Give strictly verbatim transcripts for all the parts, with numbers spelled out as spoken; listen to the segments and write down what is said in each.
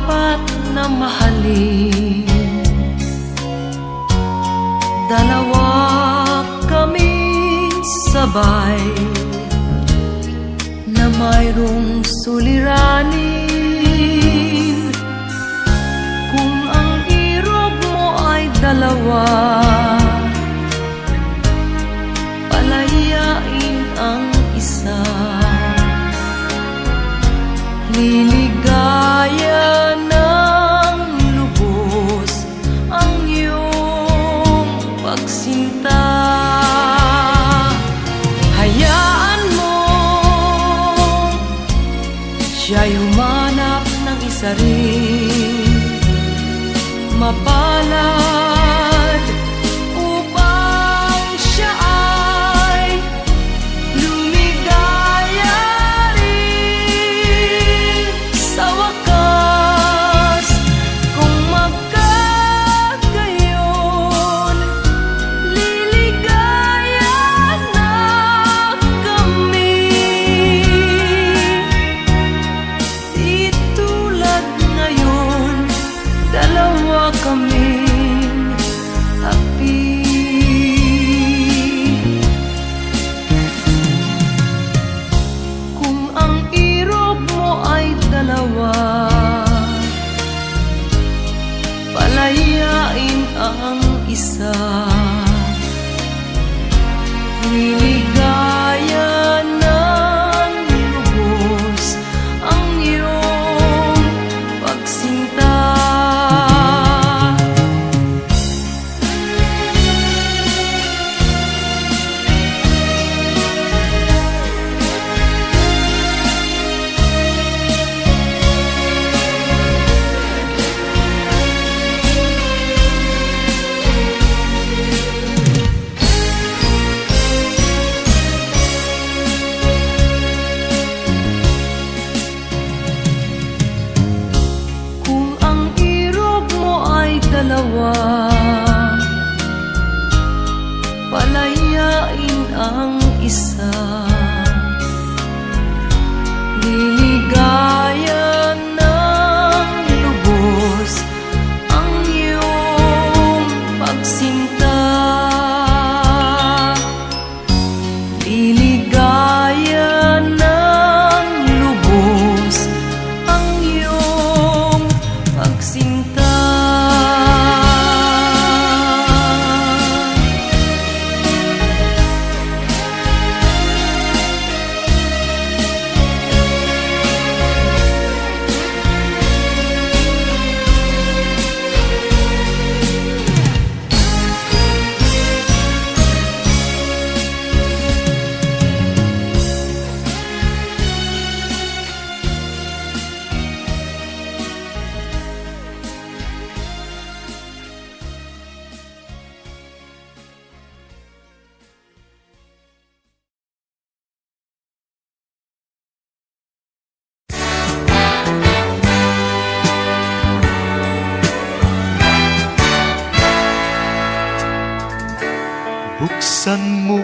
dapat na mahalin. Dalawa kaming sabay na mayroong suliranin. Kung ang irog mo ay dalawa, palayain ang isa. Liligaya ng lubos ang iyong pagsinta. Hayaan mo siya'y humanap ng isa rin, mapalad upang siya ay lumigaya rin sa wakas. Kung magkagayon, liligaya na kami. Di tulad ngayon, dalawa kaming happy. Kung ang irog mo ay dalawa, palayain ang isa. Liligaya ng lubos ang iyong pagsinta. Kung ang irog mo ay dalawa, palayain ang isa. Liligaya ng lubos ang iyong pagsinta. Liligaya ng lubos ang iyong pagsinta. Buksan mo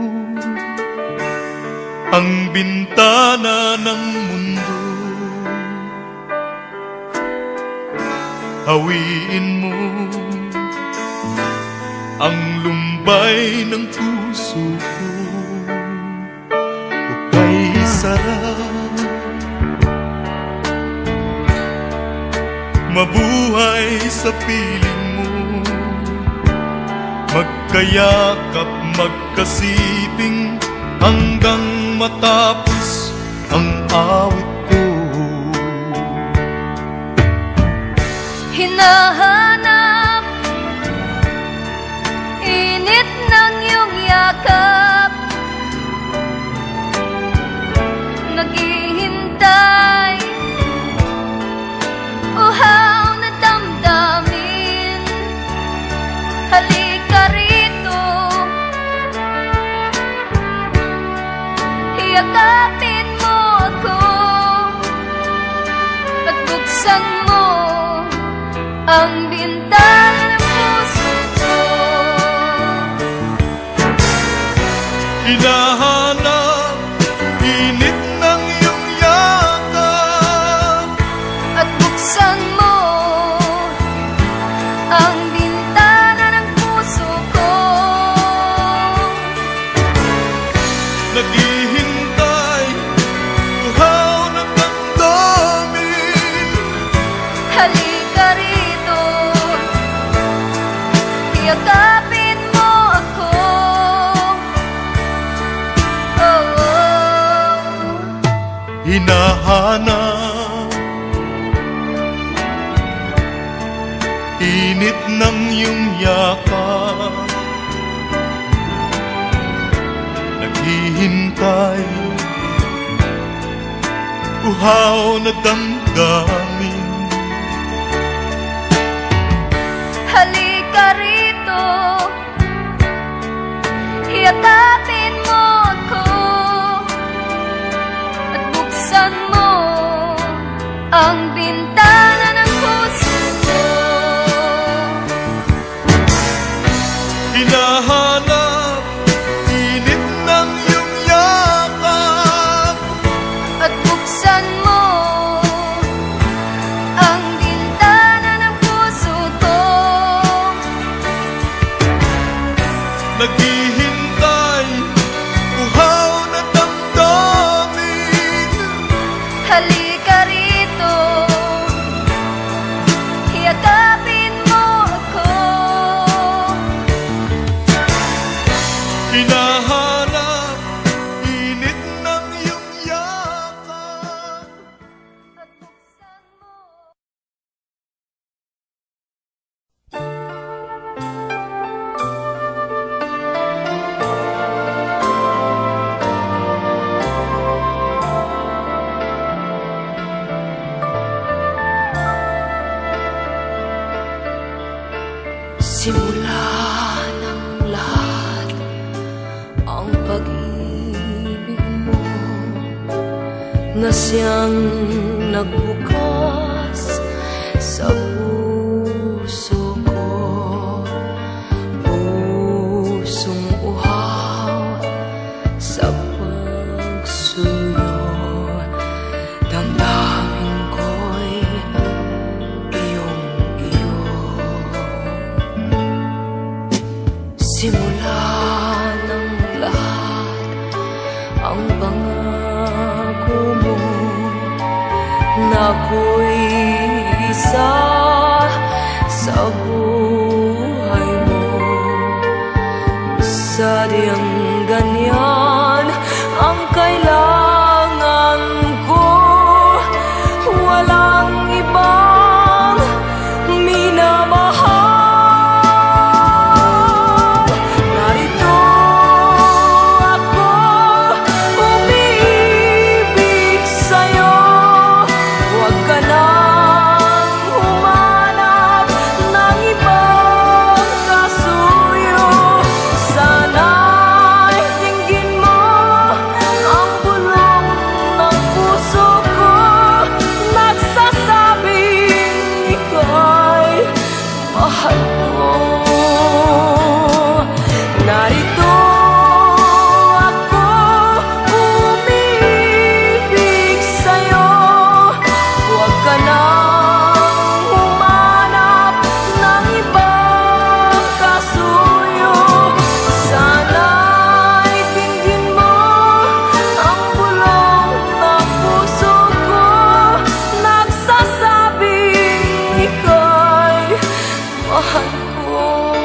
ang bintana ng mundo, hawiin mo ang lumbay ng puso ko. Ukay sarap mabuhay sa piling mo, magkayakap, magkasiping hanggang matapos ang awit ko. Hinahanap init ng iyong yakap, naghihintay uhaw na damdamin. Halika rito, yakapin mo ako at buksan mo ang bintana ng puso ko. Hinahanap init ng iyong yakap at buksan mo yakapin mo ako. Oh, oh. Hinahanap init ng iyong yakap, naghihintay uhaw na damdamin. Halika rito, yakapin mo ako, at buksan mo ang bintana ng puso ko. Hinahanap init ng iyong yakap, At buksan mo ang bintana ng puso ko. naghihintay uhaw na damdamin. Halika rito, yakapin mo ako. Hinahanap init ng iyong yakap. At buksan mo. Simula ng lahat ang pag-ibig mo na siyang nagbukas sa puso ko. Pusong uhaw sa pagsuyo, damdamin ko'y iyong-iyo. Simula ng lahat ang pangako mo na ako'y isa sa buhay mo. Sadyang ganyan ang kailangan ko, walang ibang minamahal. Narito ako, umiibig sa'yo. Huwag ka nang humanap ng ibang kasuyo. Sana'y dinggin mo ang bulong ng puso ko, nagsasabing ika'y mahal ko. Narito ako, umiibig sa'yo. Huwag ka nang humanap ng ibang kasuyo. Sana'y dinggin mo ang bulong ng puso ko, nagsasabing ika'y mahal ko.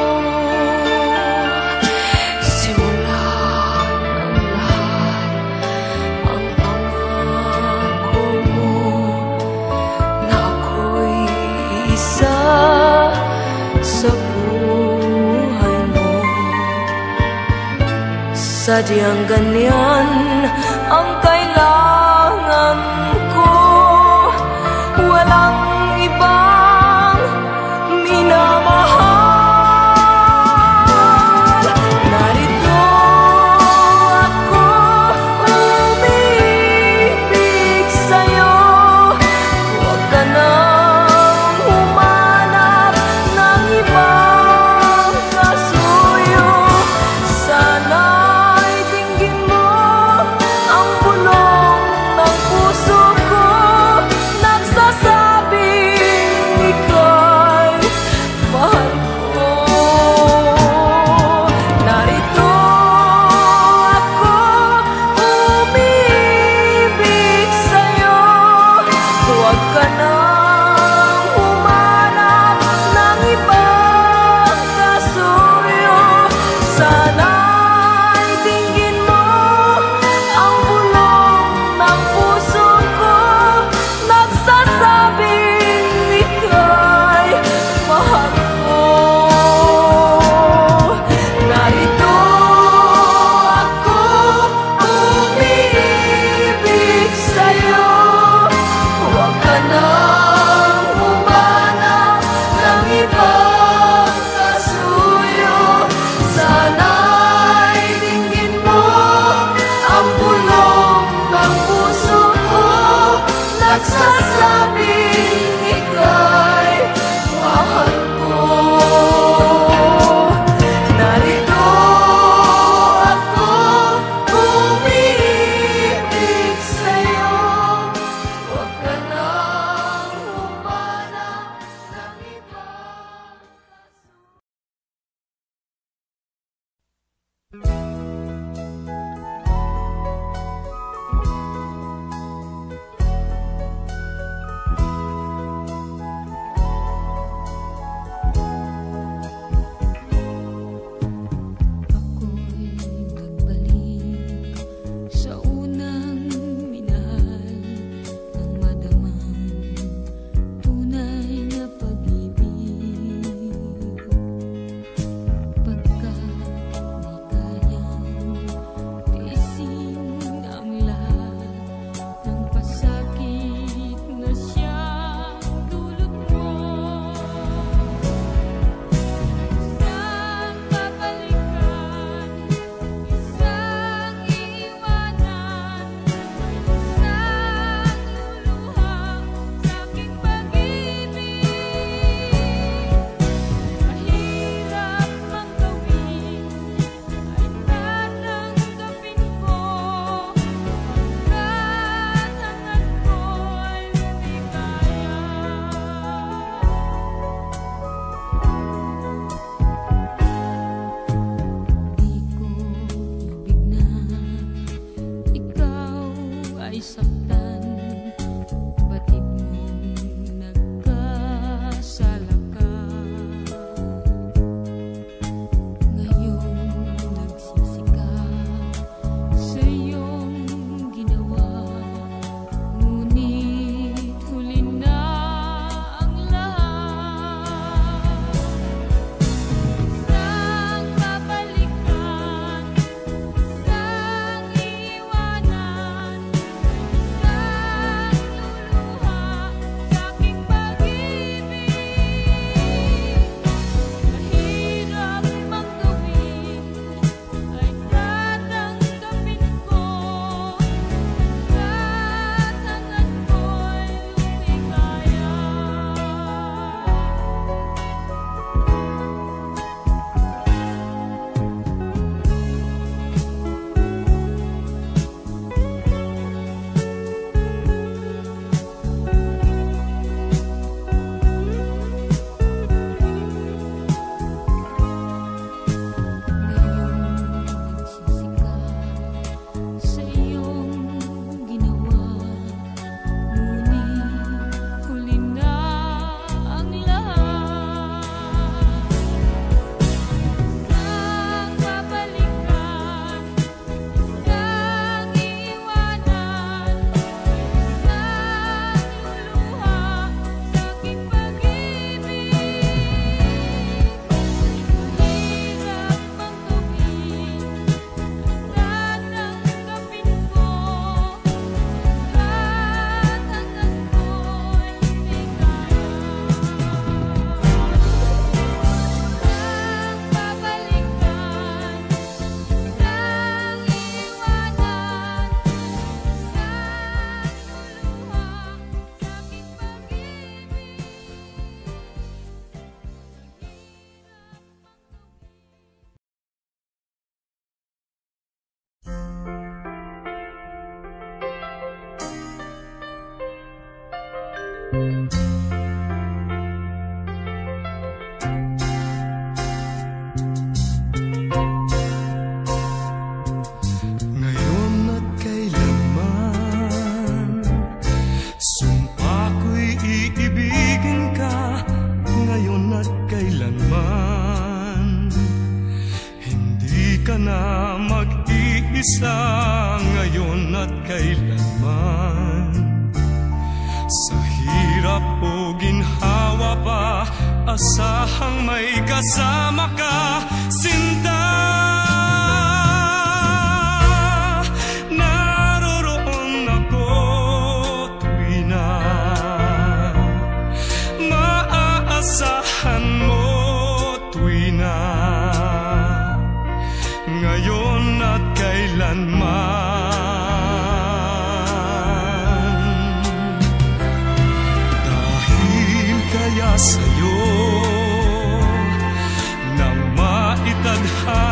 Simula ng lahat ang pangako mo na ako'y isa sa buhay mo. Sadyang ganyan ang kailangan ko, walang ibang minamahal. Narito ako, umiibig sa'yo. Huwag ka nang humanap ng ibang kasuyo. Sana'y dinggin mo ang bulong saktan, batid mong nagkasala ka. Ngayon nagsisi ka sa iyong ginawa, ngunit huli na ang lahat. Sang babalikan, sang iwanan, sang luluha sa aking pag-ibig. Mahirap mang gawin ay tatanggapin ko, at hangad ko'y lumigaya. Ngayon nagsisi ka sa iyong ginawa, ngunit huli na ang lahat. Sang babalikan, sang iwanan, sang luluha sa aking pag-ibig. Mahirap mang gawin, tatanggapin ko, at hangad ko'y lumigaya. Sang babalikan, sang iwanan, sang luluha sa aking Ngayon at kailanman, sumpa ko'y iibigin ka. Ngayon at kailanman, hindi ka na mag-iisa. Ngayon at kailanman, sa hirap o ginhawa pa, asahang may kasama ka, sinta. Naroroon ako tuwi na maaasahan mo, tuwi na ngayon at kailanman. Dahil kaya sa'yo na maitadhana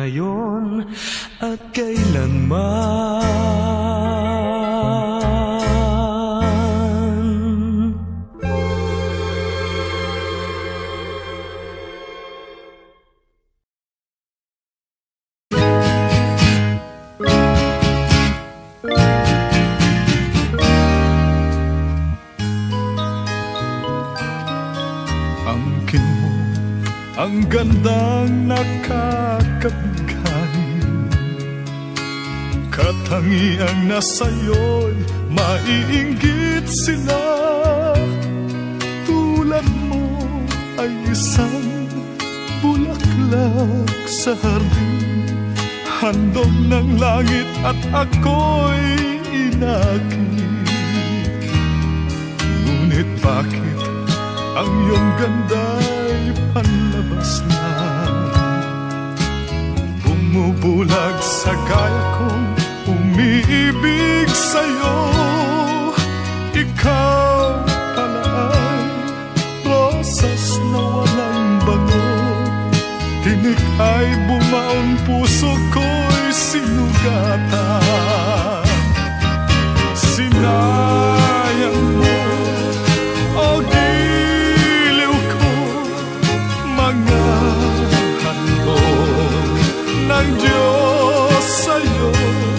ngayon at kailanman. Angkin mo ang gandang nakakabigay, katangiang nasa'yo'y maiinggit sila. Tulad mo ay isang bulaklak sa hardin, handog ng langit at ako'y inakit. Ngunit bakit ang iyong ganda'y panlabas lang, bumubulag sa gaya kong umiibig sa'yo. Ikaw pala ay rosas na walang bango, tinik ay bumaon, puso ko'y sinugatan. Sinayang mo, o giliw ko, mga handog ng Diyos sa'yo,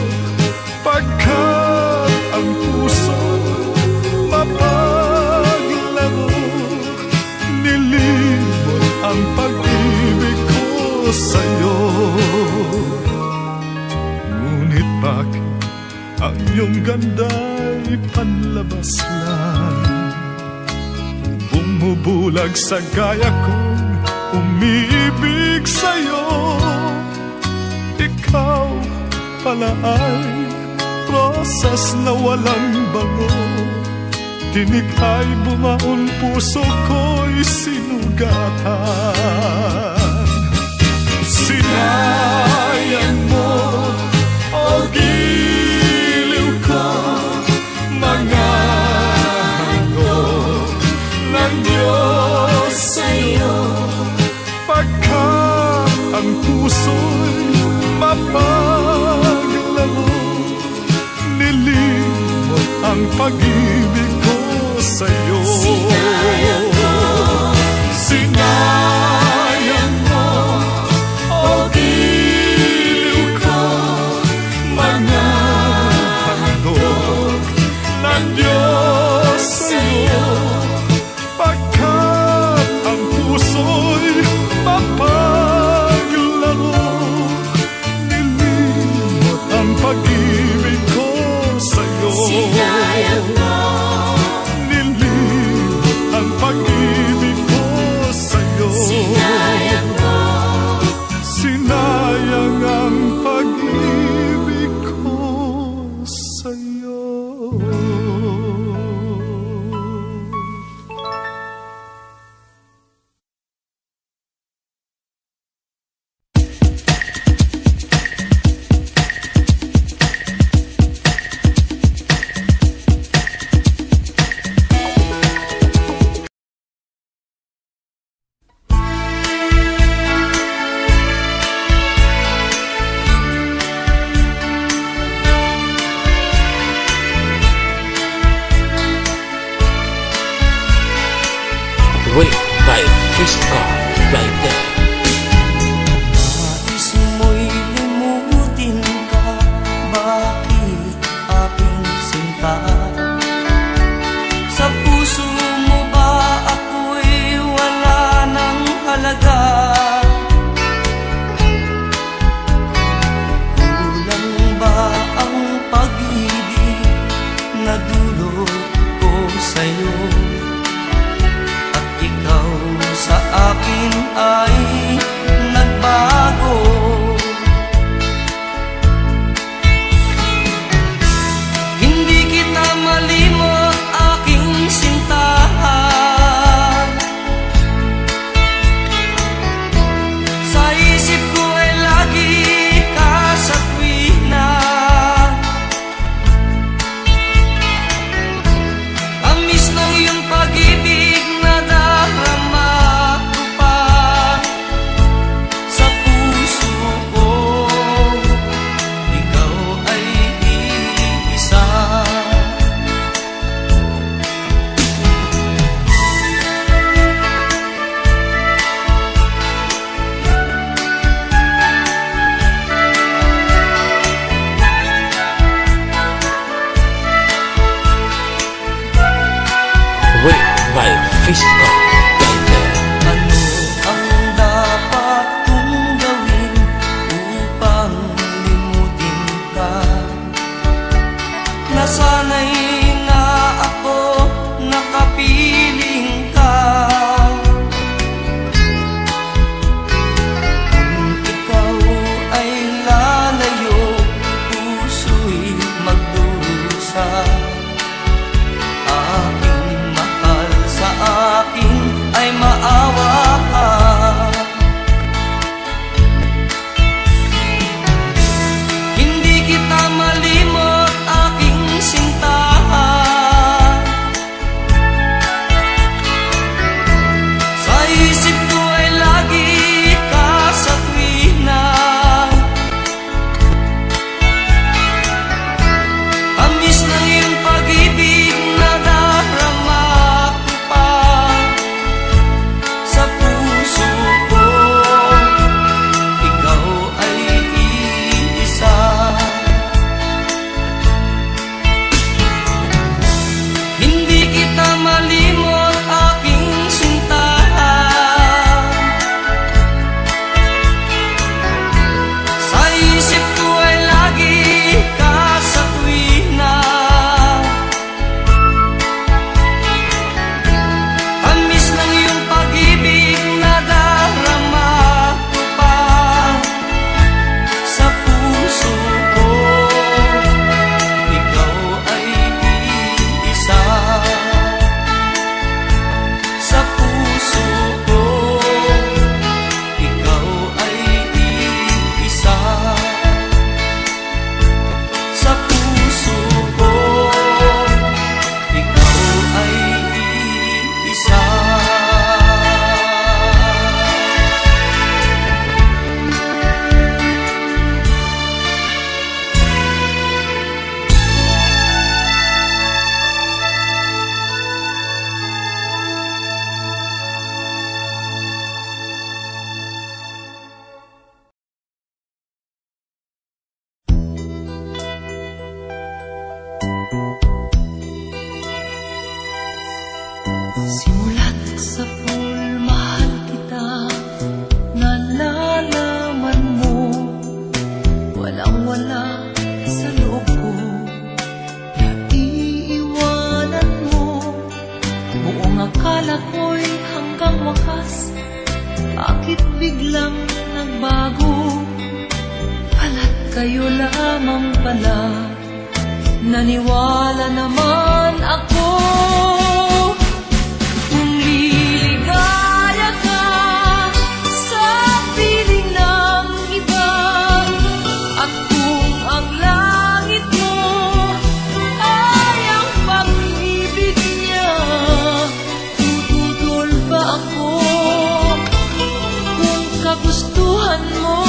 pagkat ang puso mapaglaro, nilimot ang pag-ibig ko sa'yo. Ngunit bakit ang iyong ganda'y panlabas lang, bumubulag sa gaya kong umiibig sa'yo. Ikaw pala ay rosas na walang bango, tinik ay bumaon, puso ko'y sinugatan. Sinayang mo, o giliw ko, mga handog ng Diyos sa'yo, pagkat ang puso'y mapaglaro, nilimot ang pag-ibig ko sa'yo. Sinayang mo, sinayang mo, o giliw ko, mga handog ng Diyos sa'yo, pagkat ang puso'y mapaglaro, nilimot ang pag-ibig ko sa'yo. Sinayang mo, nilimot ang pag-ibig ko sa'yo. Sinayang mo, sinayang ang pag-ibig ko sa'yo. Wait by Fiska right there. Nais mo'y limutin ka, bakit aking sinta? Sa puso mo ba ako'y wala ng halaga? Kulang ba ang pag-ibig na dulot ko sa'yo? Ikaw sa akin ay nagbago. Hindi kita malimot, aking sintahan. Sa isip ko ay lagi ka sa tuwina. Tamis ng iyong pag-ibig na darama ko pa sa puso ko. Fish God, right there. Ano ang dapat kong gawin upang limutin ka? Nasanay na ako nakapiling ka. Kung ikaw ay lalayo, puso'y magdurusa. Aking mahal, sa akin ay maawa ka. Hindi kita malimot, aking sintahan. Sa isip ko ay lagi ka sa tuwina. Tamis ng iyong pag-ibig na darama ko pa sa puso ko. Ikaw ay iisa. Hindi kita malimot, aking sintahan. Sa isip ko ay lagi ka sa tuwina. Tamis ng iyong pag-ibig na darama ko pa sa puso ko. Ikaw ay iisa sa puso ko. Ikaw ay iisa sa puso ko. Ikaw ay iisa. Simulat sa pool, mahal kita, nalalaman mo, walang-wala sa loob ko, iiwanan mo. Buong akala ko'y hanggang wakas, bakit biglang nagbago? Pala't kayo lamang pala, naniwala naman ako. Kung liligaya ka sa piling ng iba, at kung ang langit mo ay ang pag-ibig niya, tututol ba ako? Kung kagustuhan mo,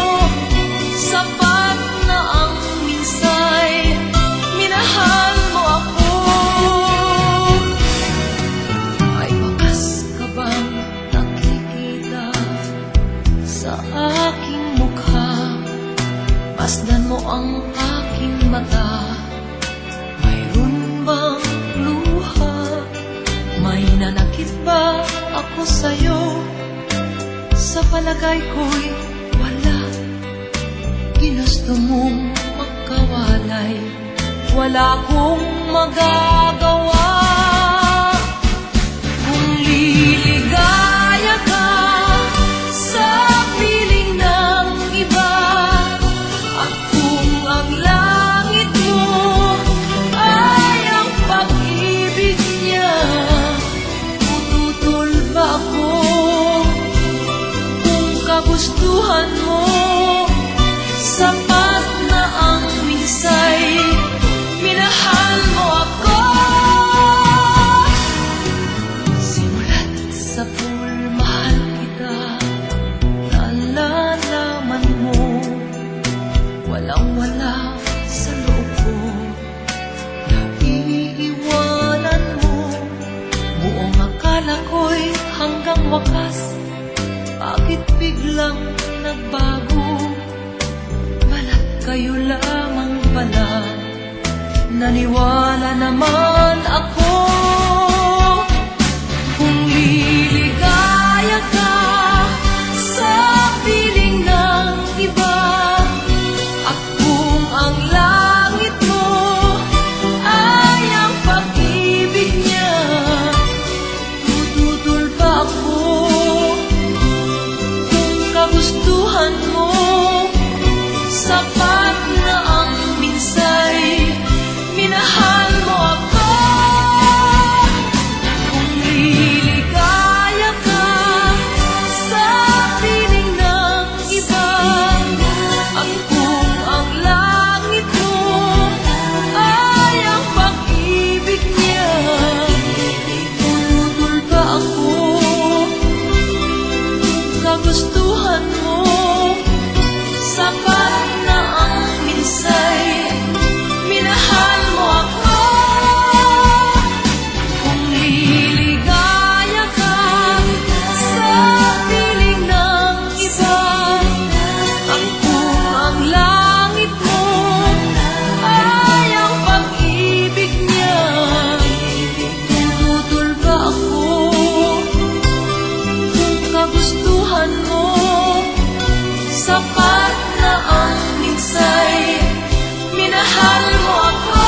sapat na ang minsay, minahal mo ako. May bakas ka bang nakikita sa aking mukha? Masdan mo ang aking mata, mayroon bang luha? May nanakit ba ako sa'yo? Sa palagay ko'y wala. Ginusto mong magkawalay, wala akong magagawa. Kung liligaya ka sa piling ng iba, at kung ang langit mo ay ang pag-ibig niya, tututol ba ako? Kung kagustuhan mo, sapat na ang minsay, minahal mo ako. Simulat sa pool, mahal kita, nalalaman mo, walang-wala sa loob ko, naiiwanan mo. Buong akala ko'y hanggang wakas, bakit biglang nagbago? Balat kayo lamang pala, naniwala naman ako. Kung kagustuhan mo, sapat na ang minsay, minahal mo ako. Kung liligaya ka sa piling ng iba, at kung ang langit mo ay ang pag-ibig niya, tutol ba ako? Kagustuhan mo, sapat na ang minsay, minahal mo ako. Kung liligaya ka sa piling ng iba, at kung ang langit mo ay ang pag-ibig niya, tutol ba ako? Kagustuhan mo, sapat na ang minsay, minahal mo ako.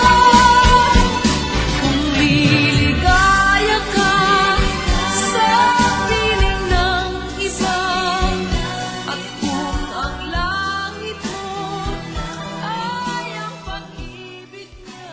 Kung liligaya ka sa piling ng iba, at kung ang langit mo ay ang pag-ibig niya.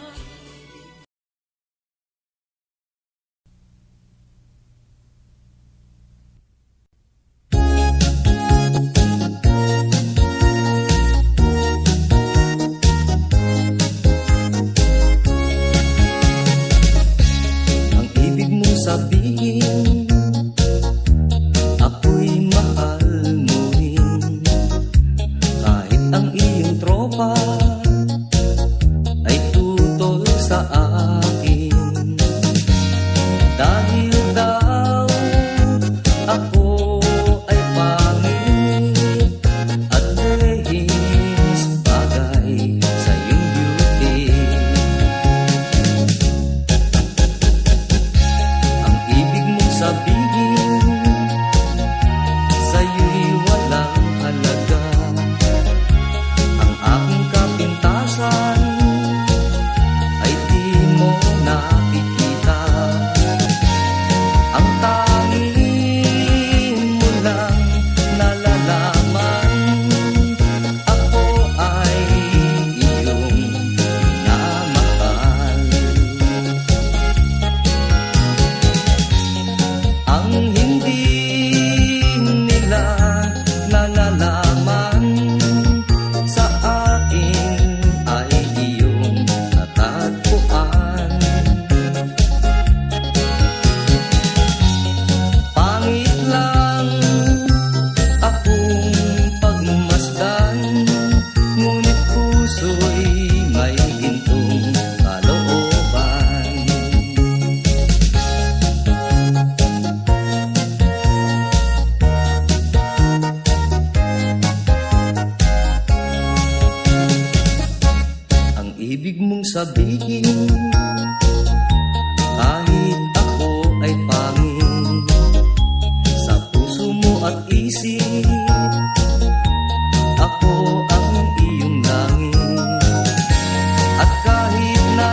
Ang ibig mong sabihin, ako'y mahal mo rin. Kahit ang iyong tropa ay tutol sa akin. Dahil daw ako ay pangit at lehis bagay sa iyong beauty. Ang ibig mong sabihin, sa'yo'y walang halaga. Ang aking kapintasan ay di mo nakikita. Ang tanging mo lang nalalaman, ako ay iyong minamahal. Ang hindi nila nalalaman sa akin ay iyong natagpuan. Pangit lang akong pagmasdan, ngunit puso'y may gintong kalooban. Ang ibig mong sabihin, kahit ako ay pangit, sa puso mo at isip, ako ang iyong langit. At kahit na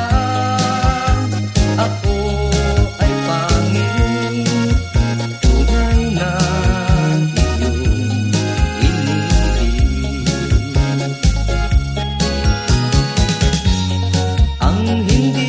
ako ay pangit, tunay na iyong inibig. Ang hindi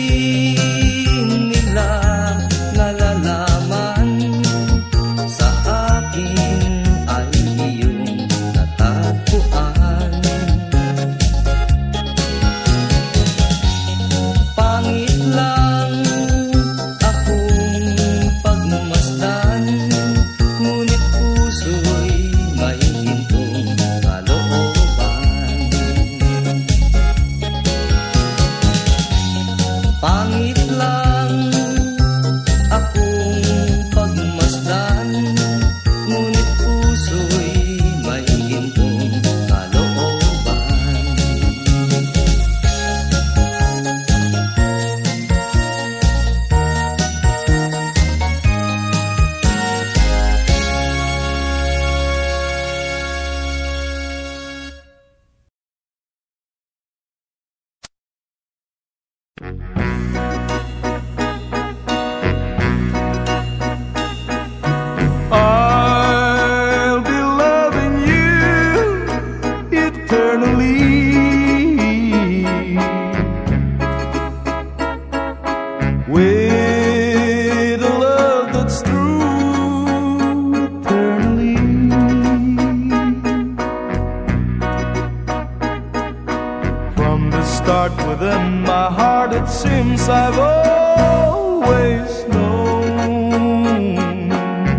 part within my heart, it seems I've always known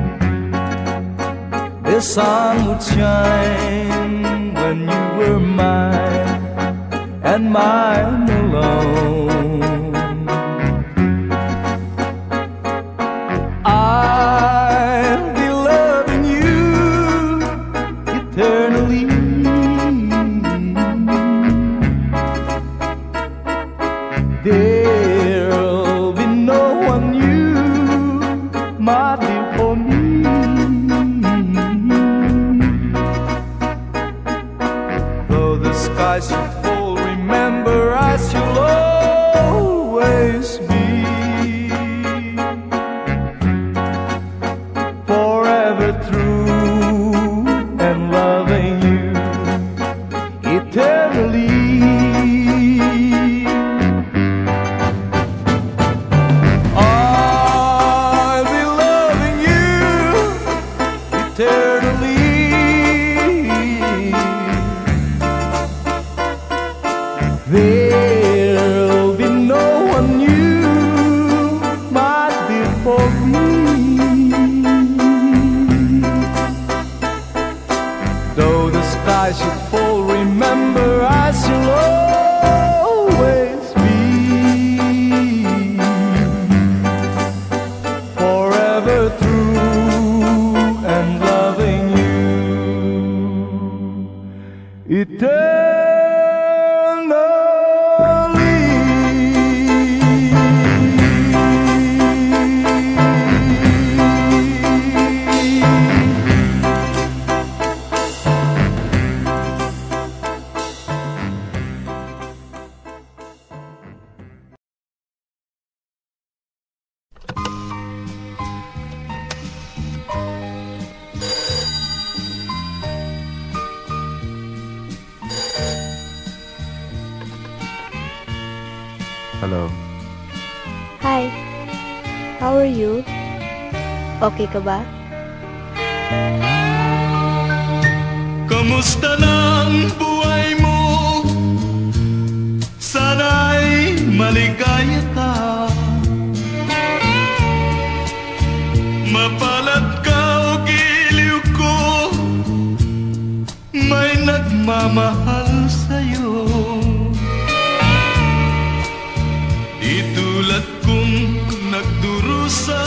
the sun would shine when you were mine and mine alone. I'll be loving you eternally. There'll be no one new, my dear, for me. Though the sky should fall, remember I shall always be forever true and loving you eternally. There'll be no one new, my dear, for me. Though the sky should fall, remember I shall always be forever true and loving you eternally. Hello. Hi. How are you? Okay ka ba? Kamusta na ang buhay mo? Sana'y maligaya ka. Mapalad ka o giliw ko, may nagmamahal sa'yo. Di tulad kong nagdurusa,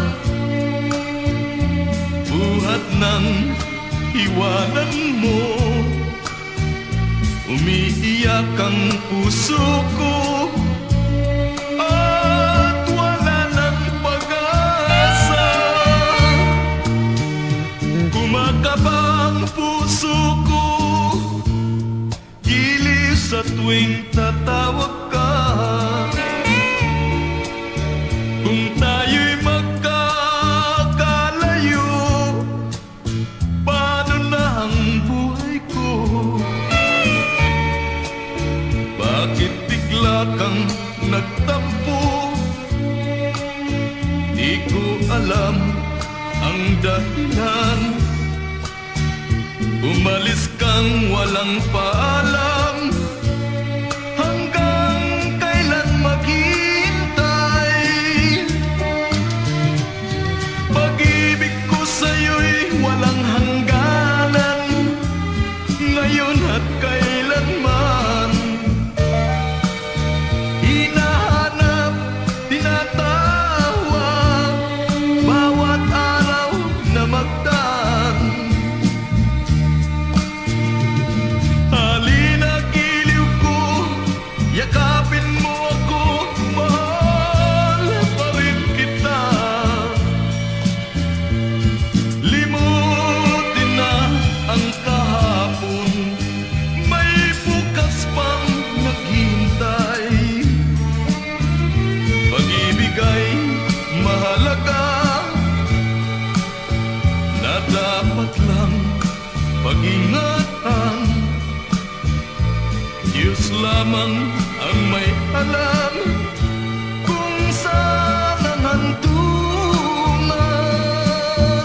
buhat ng iwanan mo. Umiiyak ang puso ko at wala ng pag-asa. Kumakaba ang puso ko, giliw sa tuwing tatawag ka. Kung tayo'y magkakalayo, paano na ang buhay ko? Bakit bigla kang nagtampo? Di ko alam ang dahilan. Umalis kang walang paalam. Hanggang kailan maghihintay? Pag-ibig ko sa'yo'y walang hangganan, ngayon at kailanman. Hinahanap, tinatawag, bawat araw na magdaan. Halina, giliw ko, yakapin mo ako, mahal pa rin kita. Limutin na ang kahapon, may bukas pang naghihintay. Pag-ibig ay mahalaga, na dapat lang pag-ingatan. Diyos lamang ang may alam kung saan ang hantungan.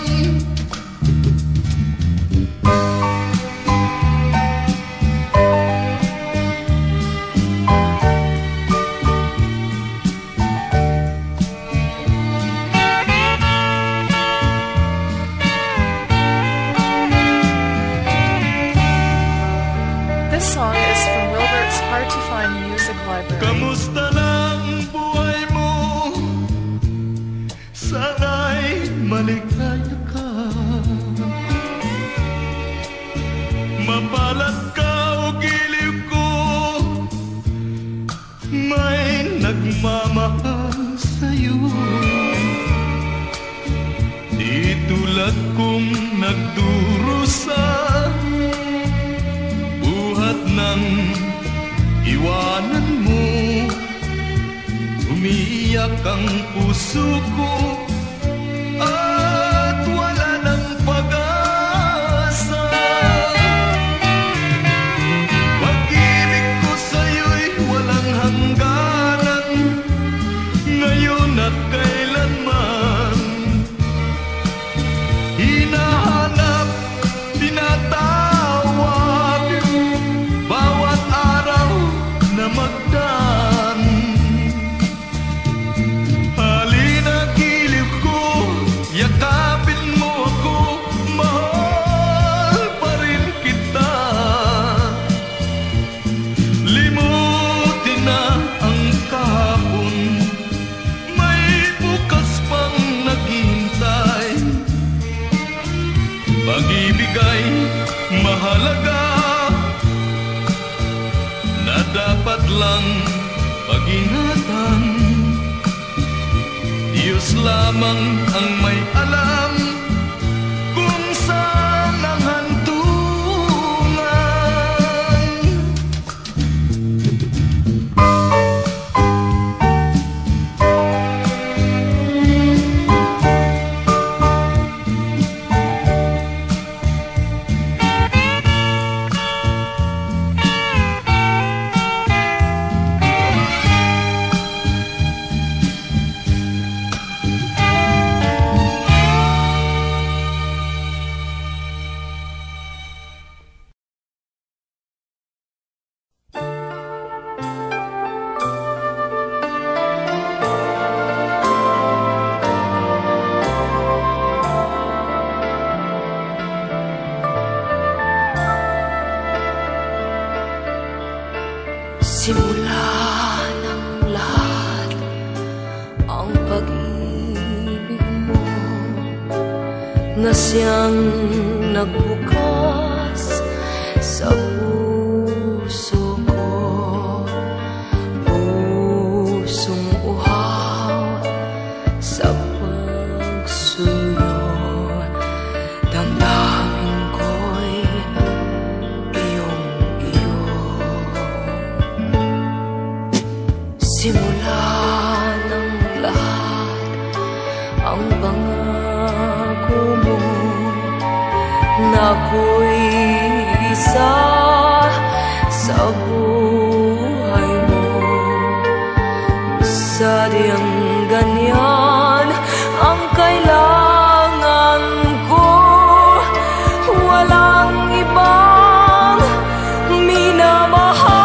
Mapalat ka o giliw ko, may nagmamahal sa'yo. Di tulad kong nagdurusa, buhat ng iwanan mo. Umiiyak ang puso ko at wala ng pag-asa. Pag-ibig ko sa'yo'y walang hangganan, ngayon at kailanman. Hinahanap, tinatawag, bawat araw na magdaan. Halina giliw ko, yakapin mo ako, mahal pa rin kita. Limutin na ang kahapon, may bukas pang naghihintay. Pag-ibig ay mahalaga, na dapat lang pag-ingatan. Diyos lamang ang may alam kung saan ang hantungan. Simula ng lahat ang pag-ibig mo na siyang nagbukas sa puso ko. Pusong uhaw sa pagsuyo, damdamin ko'y iyong-iyo. Simula ng lahat ang pangako mo na ako'y isa sa buhay mo. Sadyang ganyan ang kailangan ko, walang ibang minamahal.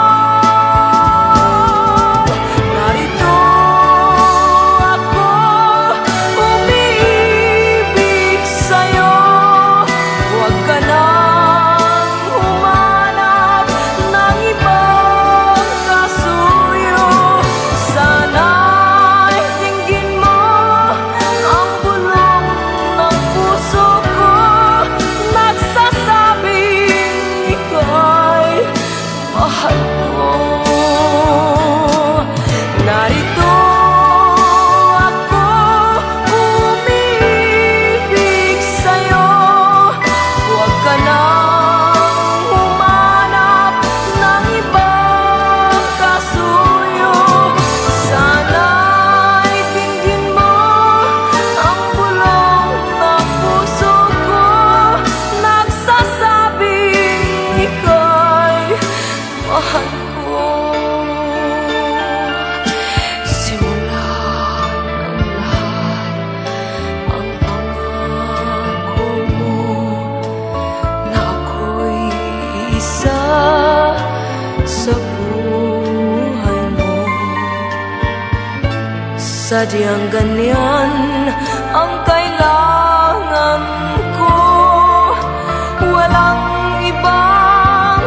Sadyang ganyan ang kailangan ko, walang ibang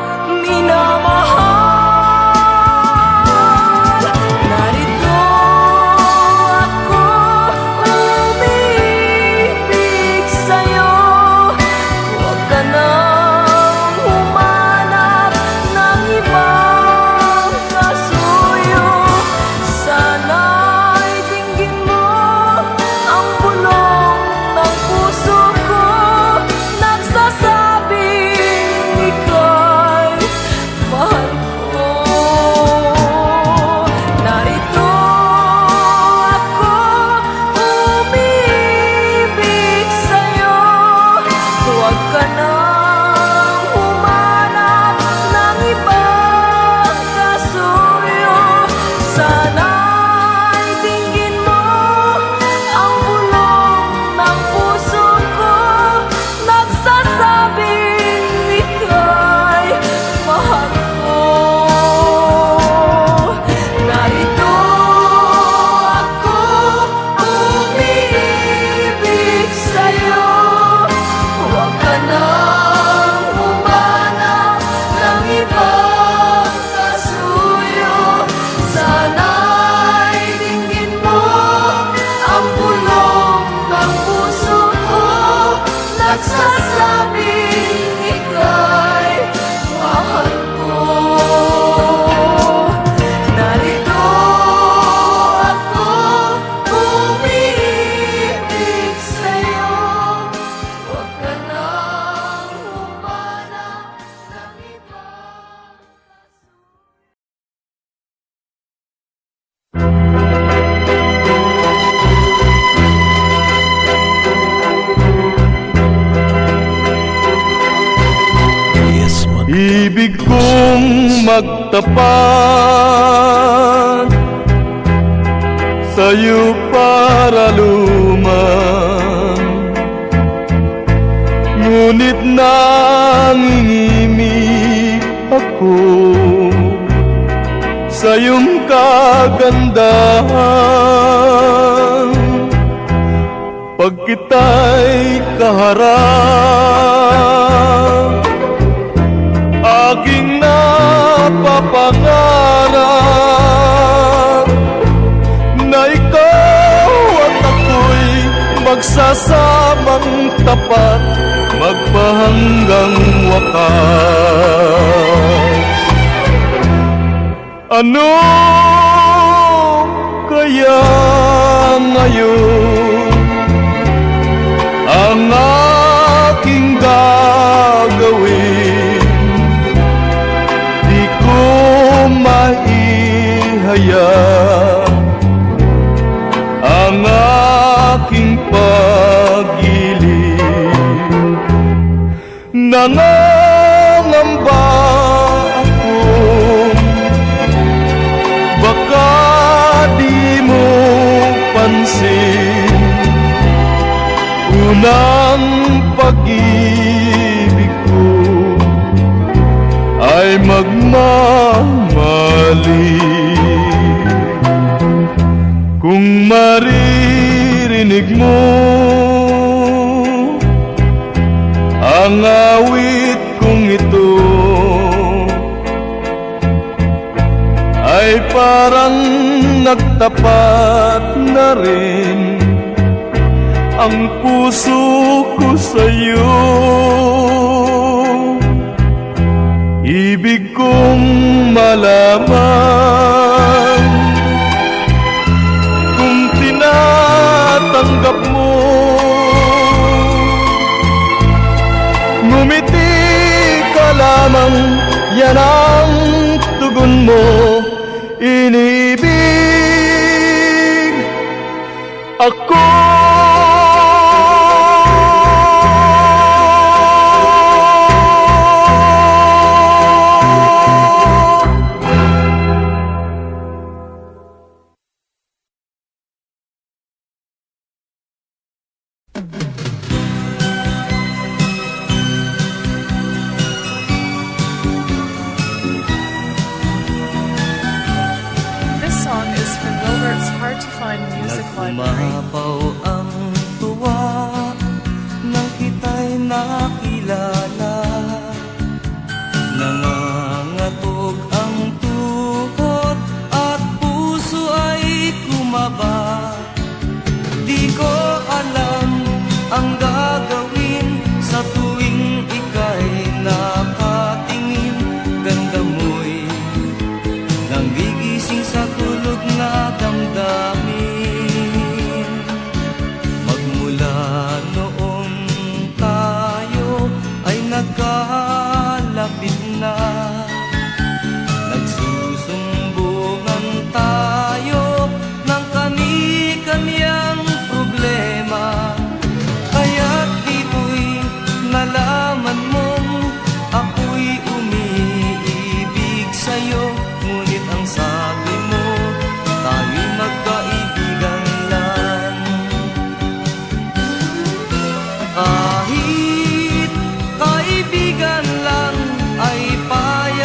minamahal. Narito ako, umibig sa'yo, huwag ka nang ibig kong magtapat sa'yo para lumang. Ngunit nangingimik ako sa iyong kagandahan. Pag kita'y kaharap, aking napapangarap na ikaw at ako'y magsasamang tapat, magpahanggang wakas. Ano kaya ngayon ang aking gagawin? Di ko maihaya ang aking pag-ibig. Nangangamba akong baka di mo pansin, unang pag-ibig ko ay magmamali. Kung maririnig mo ang awit kong ito, ay parang nagtapat na rin ang puso ko sa'yo. Ibig kong malaman kung tinatanggap mo. Ngumiti ka lamang, yan ang tugon mo. Inibig ako. Nagmapaw ang tuwa nang kita'y nakilala. Nangangatog ang tuhod at puso ay kumaba. Di ko alam ang gagawin sa tuwing ika'y nakatingin. Ganda mo'y nanggigising sa tulog na damdamin. Noon tayo ay nagkalapit na, nagsusumbungan tayo ng kani-kaniyang problema. Kaya't dito'y nalaman mong ako'y umiibig sa'yo. Ngunit ang sabi mo, tayo'y magkaibigan lang. Kahit kaibigan lang ay payag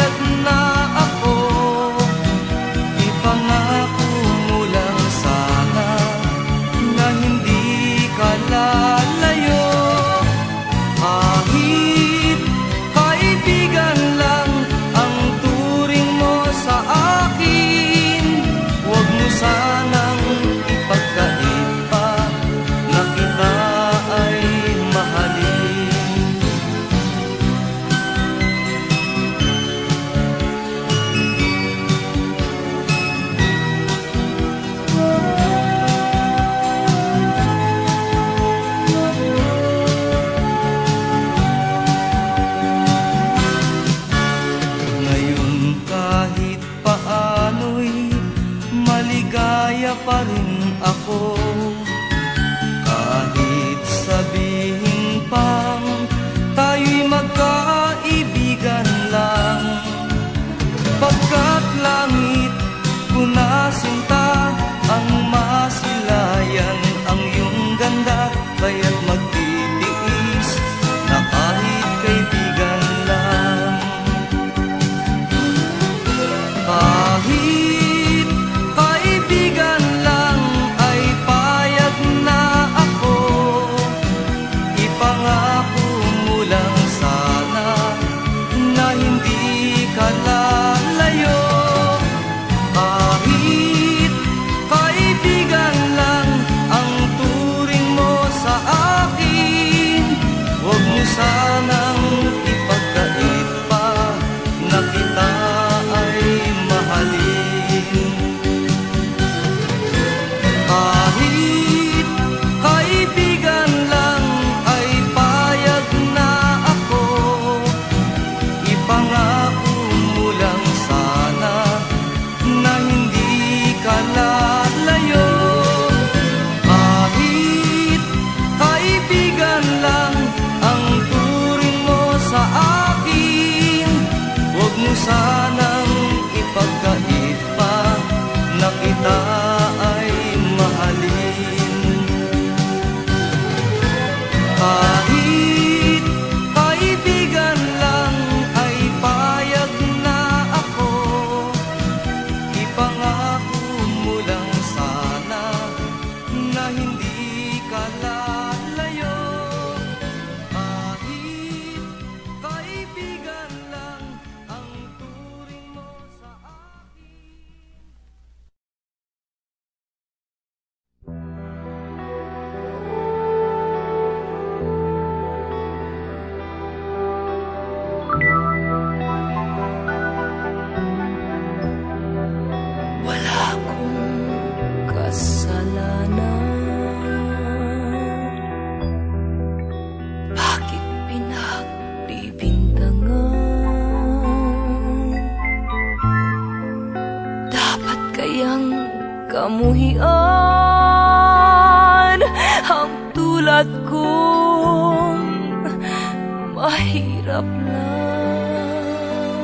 kamuhian ang tulad kong mahirap lang.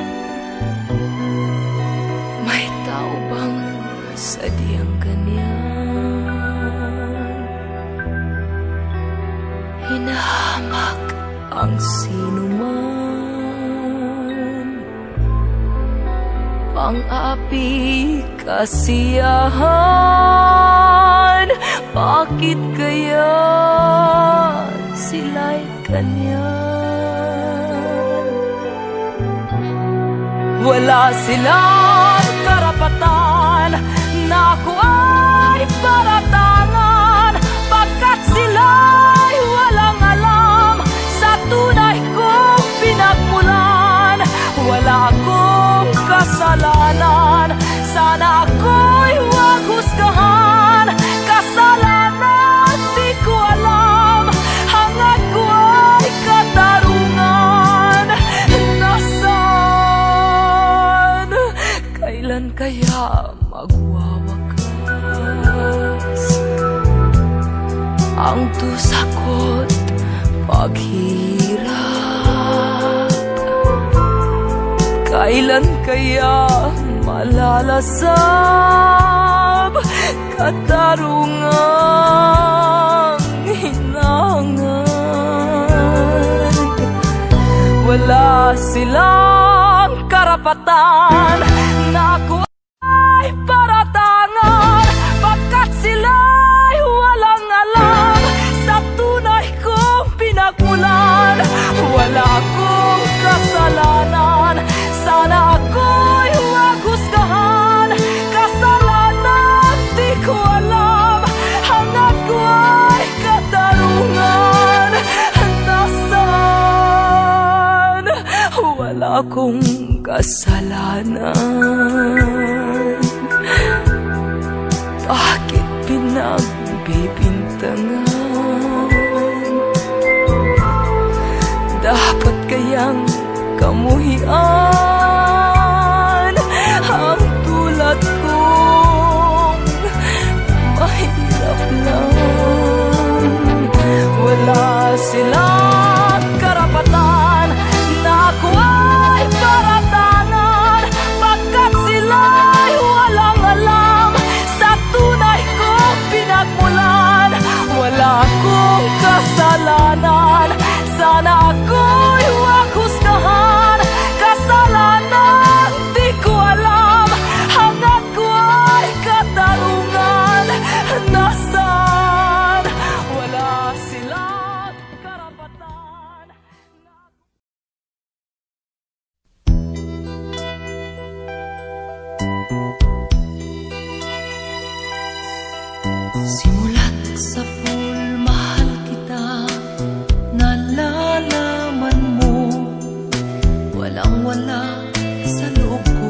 May tao bang sadyang ganyan? Hinahamak ang sinuman, pang-api kasiyahan. Bakit kaya sila'y ganyan? Wala silang karapatan na ako ay paratangan, pagkat sila'y walang alam sa tunay kong pinagmulan. Wala akong kasalanan, sana ako'y huwag husgahan. Kasalanan di ko alam, hangad ko ay katarungan. Nasaan? Kailan kaya magwawakas ang tusa ko't paghirap? Kailan kaya malalasap katarungang hinangan? Wala silang karapatan na ako ay paratangan, pagkat sila'y walang alam sa tunay kong pinagmulan. Wala akong kasalanan, sana ako'y huwag husgahan. Kasalanan di ko alam, hangad ko ay katarungan. Nasaan? Wala akong kasalanan, bakit pinagbibintangan? Dapat kayang kamuhian ang tulad kong mahirap lang. Wala silang karapatan na ako ay paratangan, pagkat sila'y walang alam sa tunay kong pinagmulan. Wala akong kasalanan, sana ako'y huwag husgahan. Kasalanan di ko alam, hangad ko ay katarungan. Nasaan? Wala silang karapatan. Simulat sa pool, mahal kita, nalalaman mo, walang-wala sa loob ko,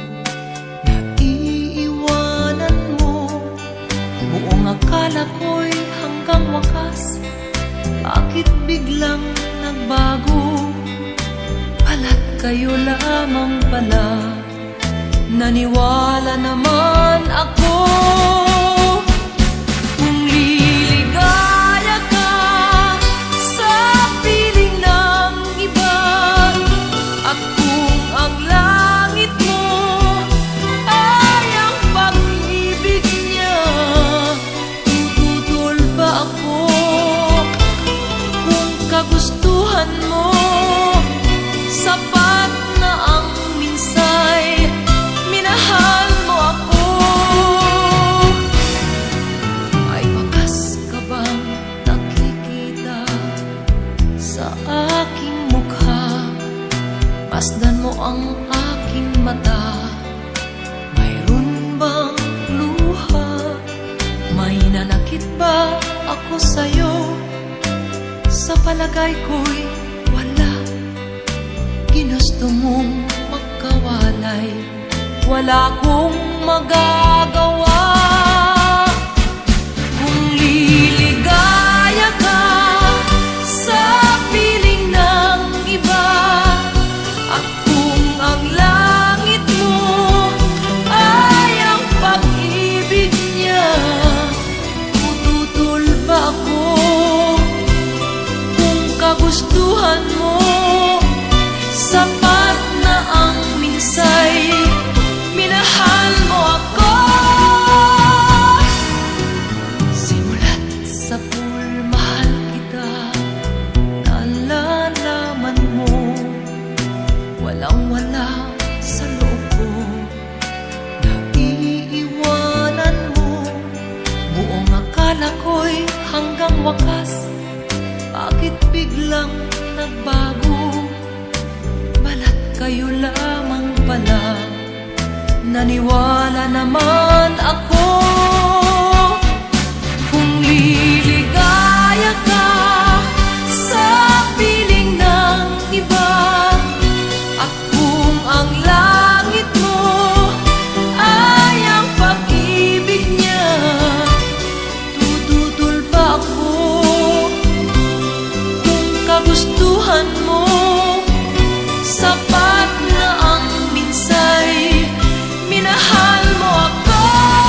naiiwanan mo. Buong akala ko'y hanggang wakas, bakit biglang nagbago? Pala't kayo lamang pala, naniwala naman ako. Kung liligaya ka sa piling ng iba, at kung ang langit mo ay ang pag-ibig niya, tututol ba ako? Kung kagustuhan mo sapat na ang minsay, minahal mo ako, ay wakas ka bang nakikita sa aking mukha? Masdan mo ang aking mata, mayroon bang luha? May nanakit ba ako sa'yo? Sa palagay ko'y wala, ginusto mong magkawalay, wala akong magagawa. Kung liligaya ka sa piling ng iba, at kung ang langit mo ay ang pag-ibig niya, sapat na ang minsay minahal mo ako. Simulat sa pool, mahal kita, nalalaman mo, walang wala sa loob ko, naiiwanan mo. Buong akala ko'y hanggang wakas, bakit biglang nagbago? Balat kayo lamang pala, naniwala naman ako. Kung liligaya ka sa piling ng iba, at kung ang langit mo ay ang pag-ibig niya, tututol ba ako? Kung kagustuhan mo, sapat na ang minsay minahal mo ako.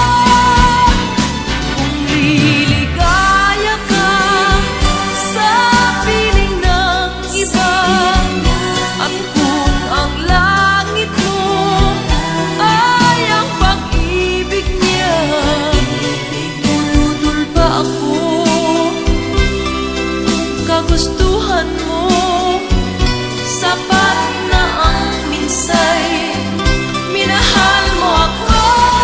Kung liligaya ka sa piling ng iba, at kung ang langit mo ay ang pag-ibig niya, tututol ba ako? Kung kagustuhan mo, sapat na ang minsay minahal mo ako.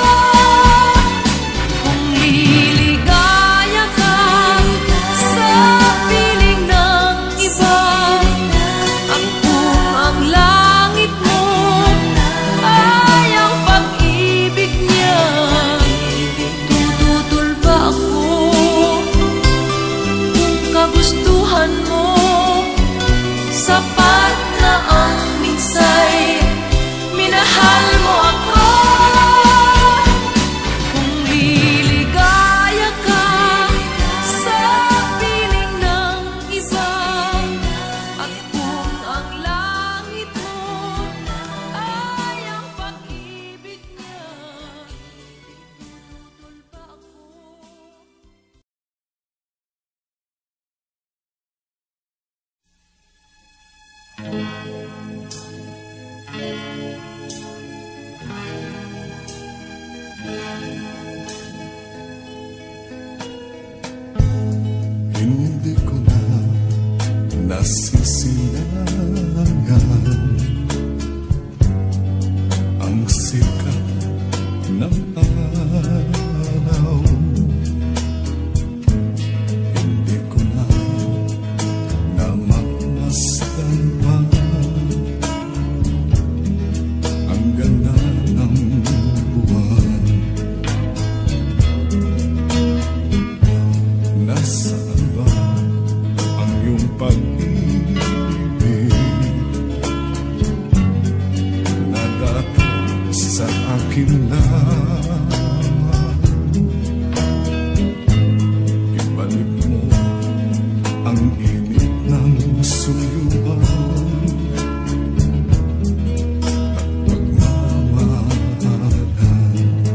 Kung liligaya ka sa piling ng iba, at kung ang langit mo ay ang pag-ibig niya, tututol ba ako? Kung kagustuhan mo, sapat na ang minsay minahal mo ako. Kung liligaya ka sa piling ng iba, at kung ang langit mo ay ang pag-ibig niya, tututol ba ako? Hindi ko na nasisilangan ang sikat ng araw. Hindi ko na namamasdan pa ang ganda ng buwan. Nasaan ba ang iyong pag-ibig na dati sa akin lamang? Ibalik mo ang init ng suyuan at pagmamahalan,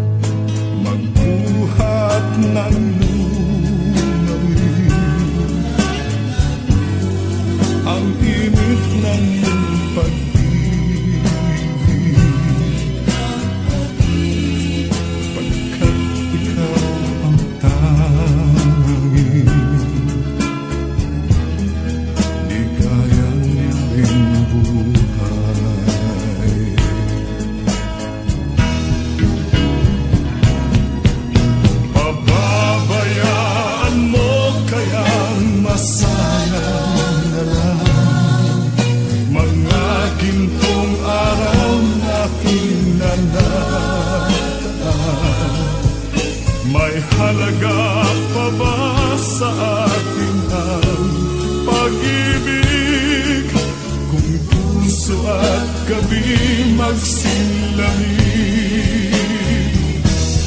magbuhat ng ang init ng pag-ibig, pagkat ikaw ang tanging ligayang iyong buhay. Pababayaan mo kayang masayang na lang mga gintong araw na kinanaan. May halaga pa ba sa atin ang pag-ibig kung puso at gabi magsilamig?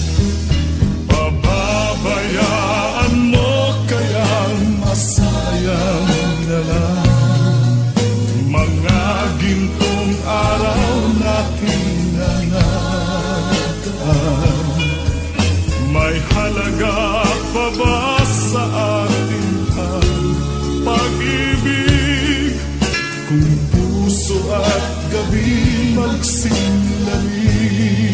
Pababayaan mo kayang masayang na lang mga gintong araw na kinanaan. May halaga pa ba sa atin ang pag-ibig kung puso at gabi magsinlari.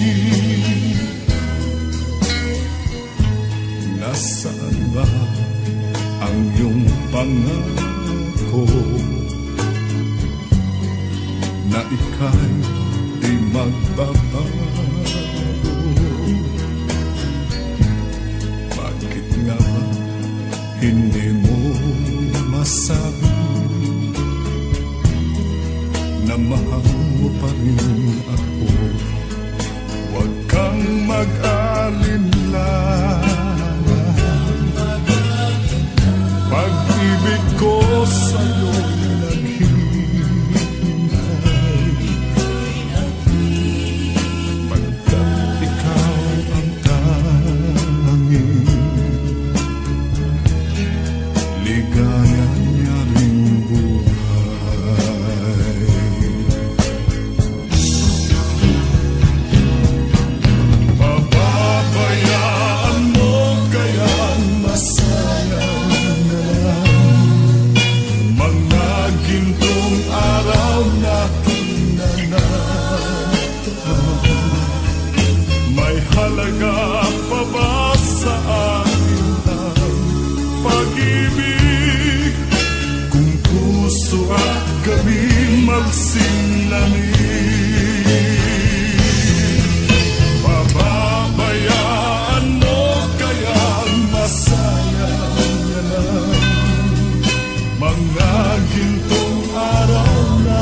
Nasaan ba ang iyong pangako na ika'y di magbabago? Bakit nga ba hindi mo masabi na mahal mo pa rin ako? Huwag kang mag-alinlangan, pag-ibig ko sa'yo naghihintay, pagkat ikaw ang tanging ligaya niya ring buhay. Pababayaan mo kayang masayang na lang mga gintong araw na kinanatan. May halaga pa ba sa akin ang pag-ibig kung puso at gabi magsinlamig? Pababayaan mo kayang masayang na lang mga gintong araw na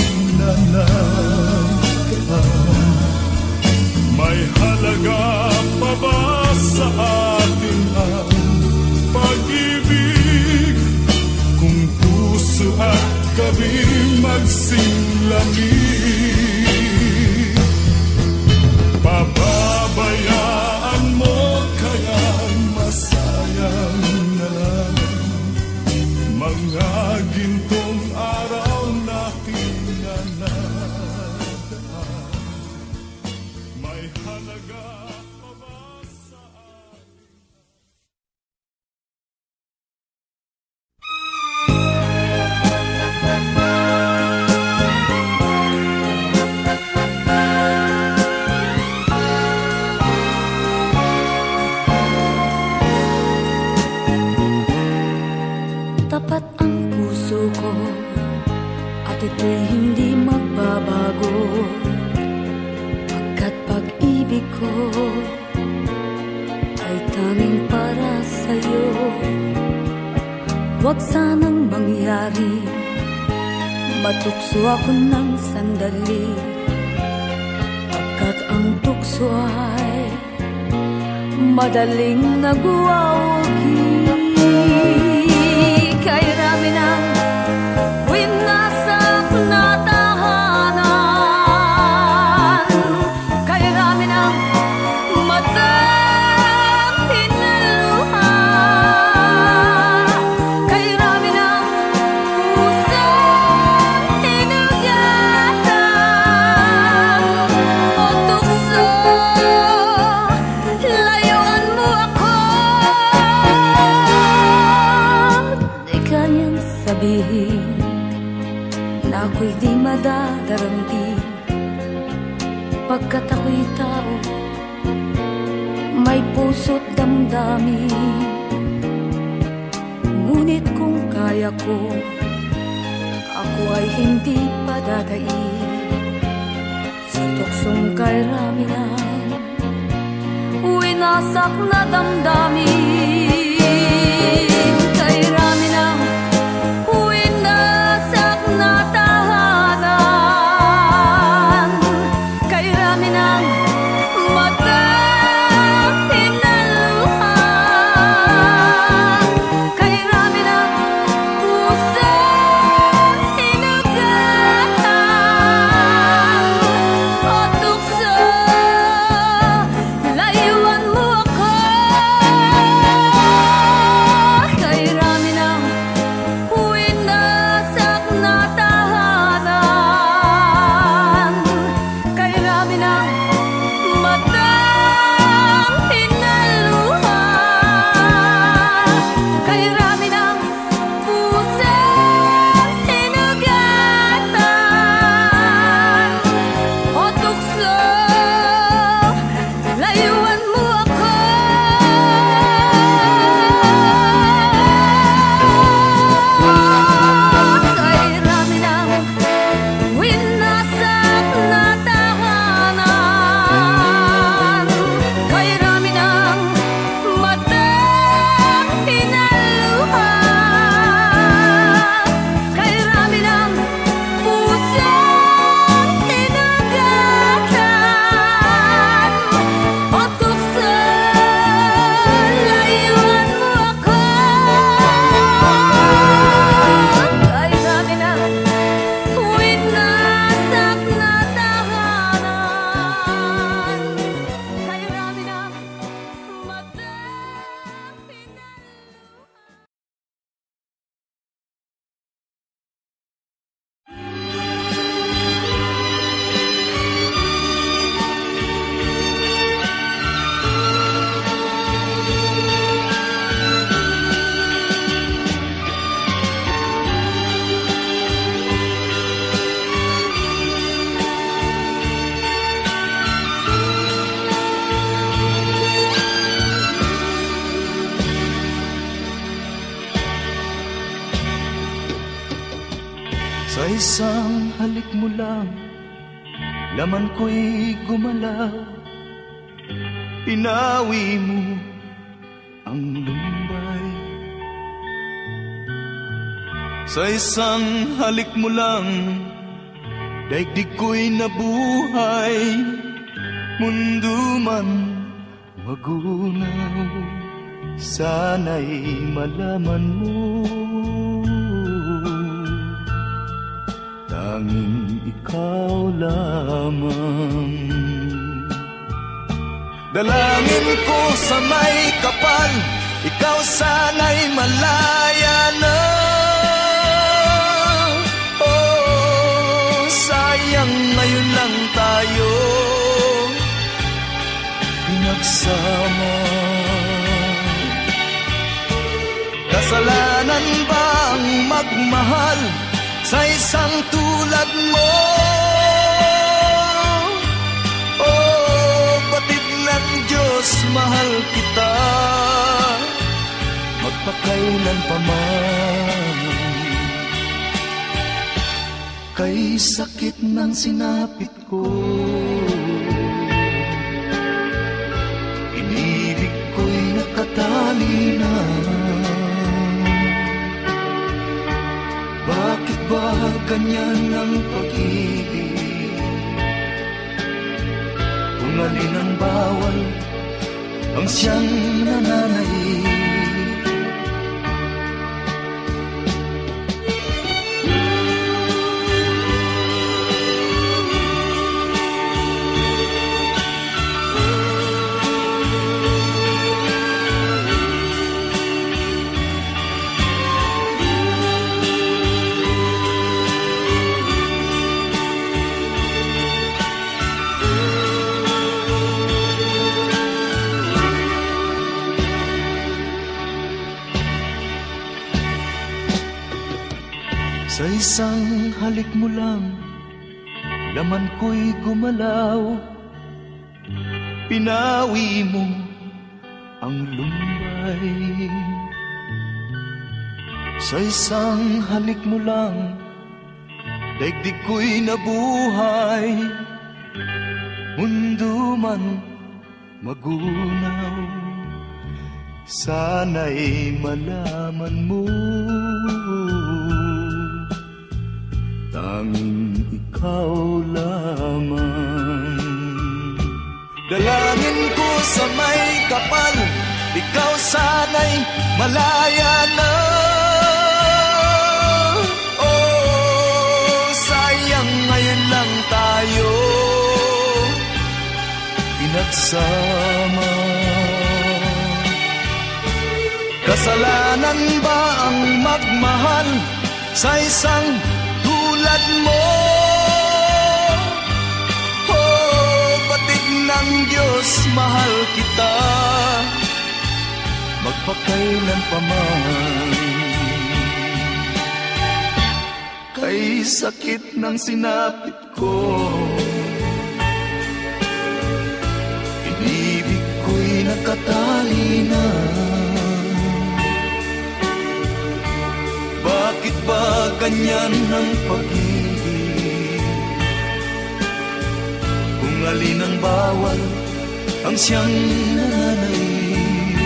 hinanatan. May halaga pa ba sa atin ang pag-ibig kung puso at gabi magsinlamig? Pababayaan mo kayang masayang na lang mga gintong araw na hinanatan. May halaga pa ba sa Tapat ang puso ko at ito'y hindi magbabago, pagkat pag-ibig ko ay tanging para sa'yo. Huwag sanang mangyari matukso ako ng sandali, pagkat ang tukso ay madaling nagwawagi. Kay rami ng winasak na tahanan, kay rami ng matang hinaluha, kay rami ng pusong hinugatan. O tukso, layuan mo ako. Di kayang sabihin na ako'y di madadaramdin, pagkat ako'y tao, may puso't damdamin. Ngunit kung kaya ko, ako ay hindi padadaig sa tuksong kay rami ng winasak na damdamin. Kay rami ng winasak na tahanan, kay rami ng matang hinaluha, kay rami ng pusong hinugatan. O tukso, layuan mo ako. isang halik mo lang, laman ko'y gumalaw. Pinawi mo ang lumbay. Sa isang halik mo lang, daigdig ko'y nabuhay. Mundo man magunaw, sana'y malaman mo, tanging ikaw lamang. Dalangin ko sa may kapal, ikaw sana'y malaya na. Oh, sayang ngayon lang tayo pinagsama. Kasalanan ba ang magmahal sa isang tulad mo? Oh, batid ng Diyos, mahal kita magpakailan pa man. Kay sakit ng sinapit ko, inibig ko'y nakatali na. Bakit ba ganyan ang pag-ibig? Kung alin ang bawal, ang siyang nananaig. Sa isang halik mo lang, laman ko'y gumalaw. Pinawi mo ang lumbay. Sa isang halik mo lang, daigdig ko'y nabuhay. Mundo man magunaw, sana'y malaman mo, tanging ikaw lamang. Dalangin ko sa may kapal, ikaw sana'y malaya na. Oh, sayang ngayon lang tayo pinagsama. Kasalanan ba ang magmahal sa isang tulad mo? Oh, batid ng Diyos, mahal kita magpakailan pa man. Kay sakit ng sinapit ko, inibig ko'y nakatali na. Bakit ba ganyan ang pag-ibig? Kung alin ang bawal, ang siyang nananaig.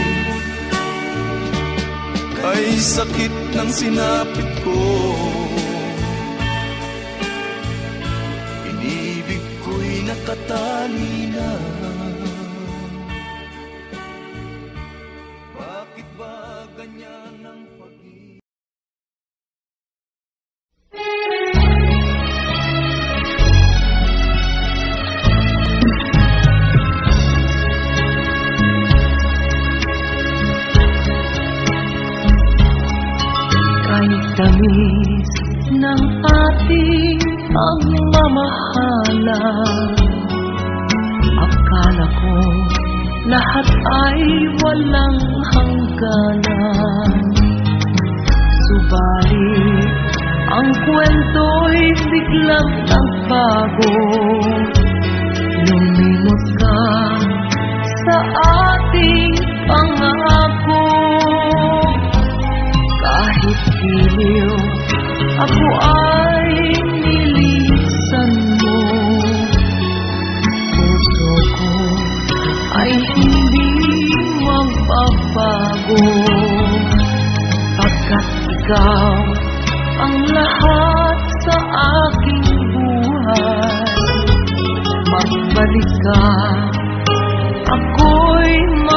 Ay sakit ng sinapit ko, inibig ko'y nakatali na. Bakit ba ganyan ang pag-ibig? Tamis ng ating pagmamahalan. Akala ko lahat ay walang hangganan. Subalit ang kwento'y biglang nagbago. Lumimot ka sa ating pangako. Kahit giliw, ako ay ka, ako'y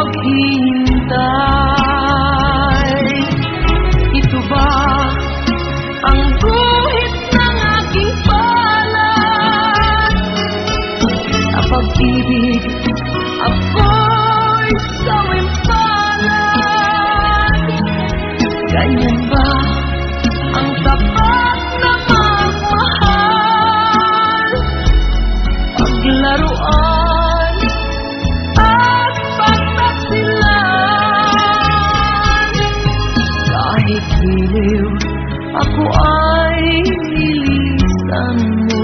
maghihintay. Ito ba ang guhit ng aking palad? Sa pag-ibig, ako'y sawimpalad. Ganyan ba ang tapat na magmahal? Paglaruan at pagtaksilan. Kahit giliw, ako ay nilisan mo.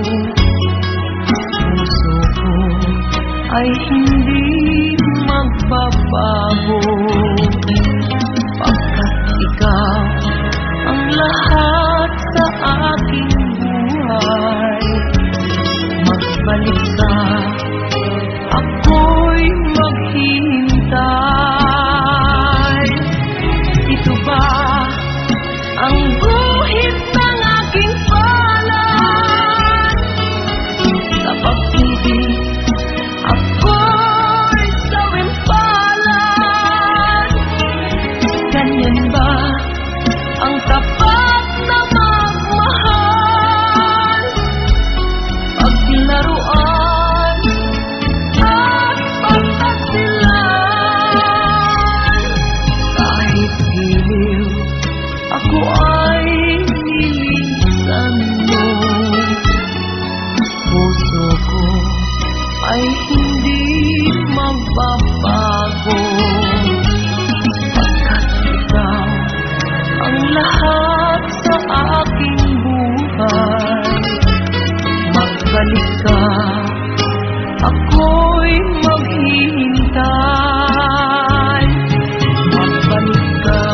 Puso ko ay hindi magbabago, pagkat ikaw ang lahat sa aking buhay. Magbalik ka, ako'y maghihintay. Ito ba ang guhit ng aking palad? Sa pag-ibig, ako'y sawimpalad. Ganyan ba ang tapat na magmahal? Paglaruan at pagtaksilan. Kahit giliw, ako ay nilisan mo. Puso ko ay hindi magbabago, pagkat ikaw ang lahat sa aking buhay. Magbalik ka, ako'y maghihintay. Magbalik ka,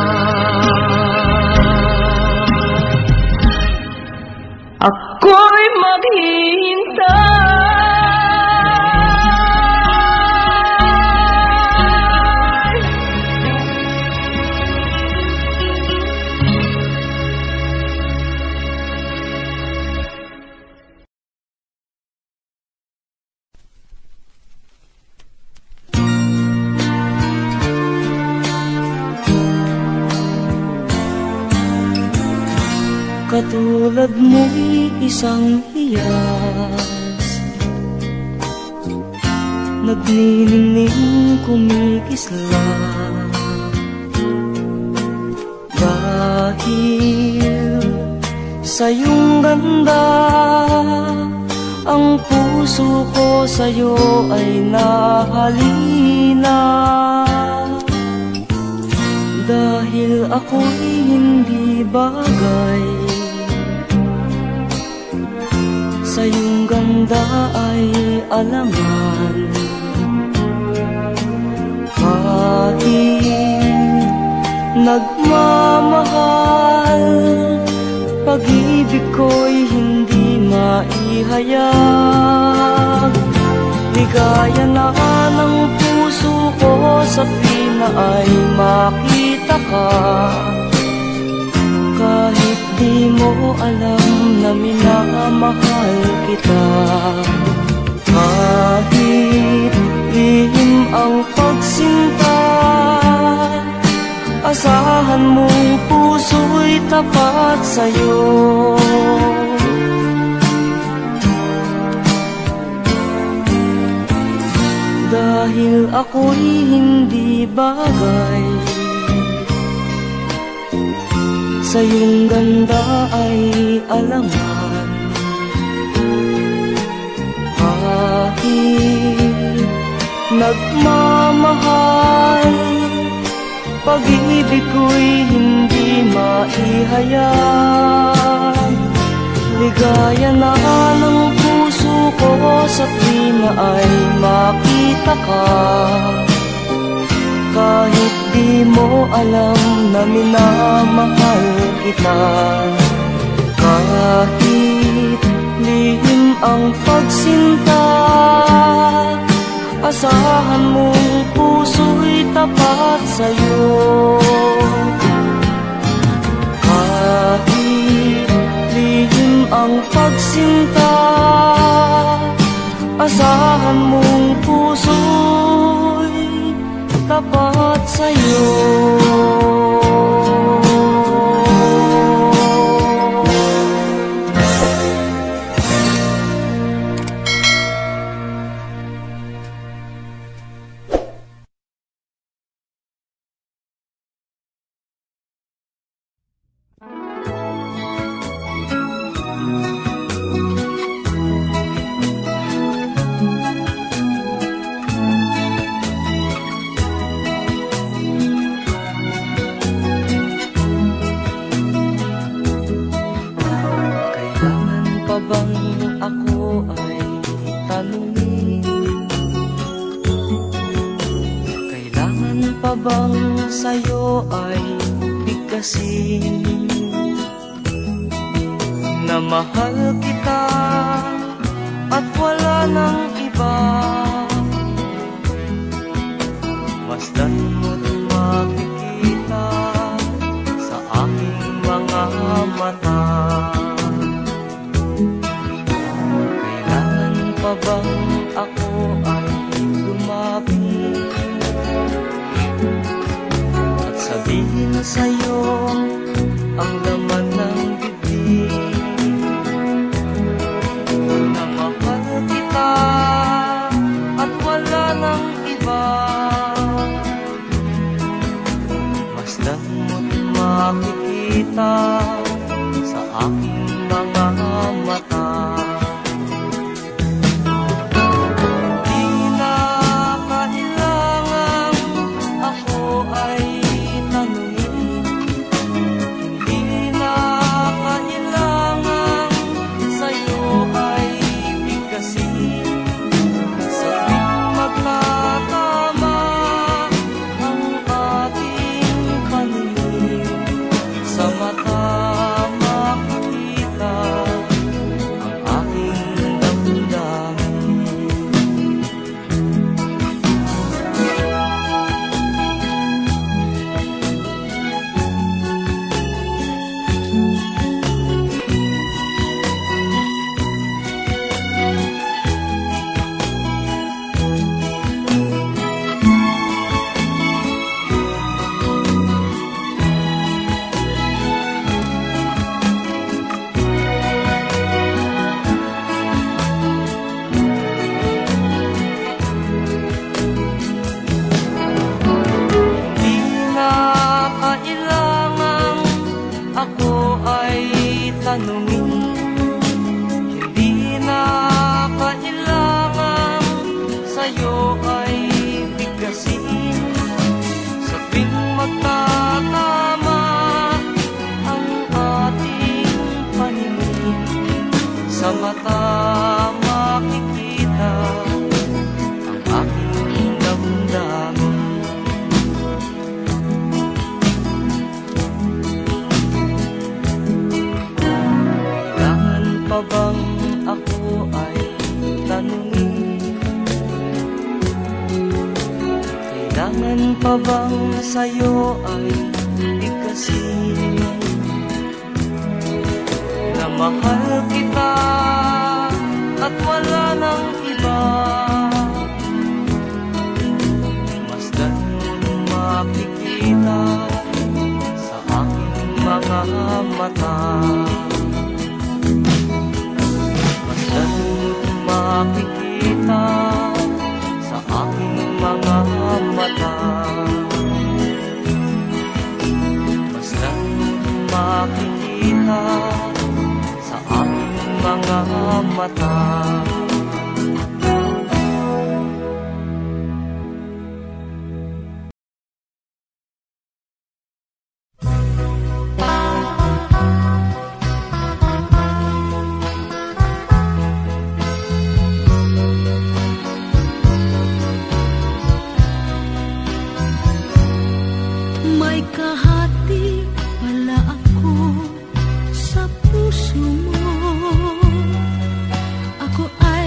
ako'y maghihintay. Katulad mo'y isang hiyas, nagniningning kumikislam. Dahil sa iyong ganda, ang puso ko sa'yo ay nahalina. Dahil ako'y hindi bagay, sa iyong ganda ay alangan. Kahit nagmamahal, pag-ibig ko'y hindi maihayag. Ligaya na ng puso ko sa tuwina ay makita ka. Kahit di mo alam na minamahal kita. Kahit lihim ang pagsinta, asahan mong puso'y tapat sa'yo. Dahil ako'y hindi bagay, sa iyong ganda ay alangan. Kahit nagmamahal, pag-ibig ko'y hindi maihayag. Ligaya na ng puso ko sa tuwina ay makita ka. Kahit di mo alam na minamahal kita. Kahit lihim ang pagsinta, asahan mong puso'y tapat sa'yo. Kahit lihim ang pagsinta, Asahan mong puso'y tapat sa'yo. Sa'yo ay bigkasin na mahal kita at wala nang iba. Masdan mo't makikita sa aking mga mata. Kailangan pa bang ako ay lumapit? Sabihin sa'yo ang laman ng bibig na mahal kita at wala nang iba. Masdan mo't makikita sa aking mga mata. Sa mata makikita ang aking damdamin. Kailangan pa bang ako ay tanungin? Kailangan pa bang sa'yo ay bigkasin na mahal kita at wala nang iba? Masdan mo't makikita sa aking mga mata. Masdan mo't makikita sa aking mga mata. Masdan mo't makikita sa aking mga mata. May kahati pala ako sa puso mo. Ako ay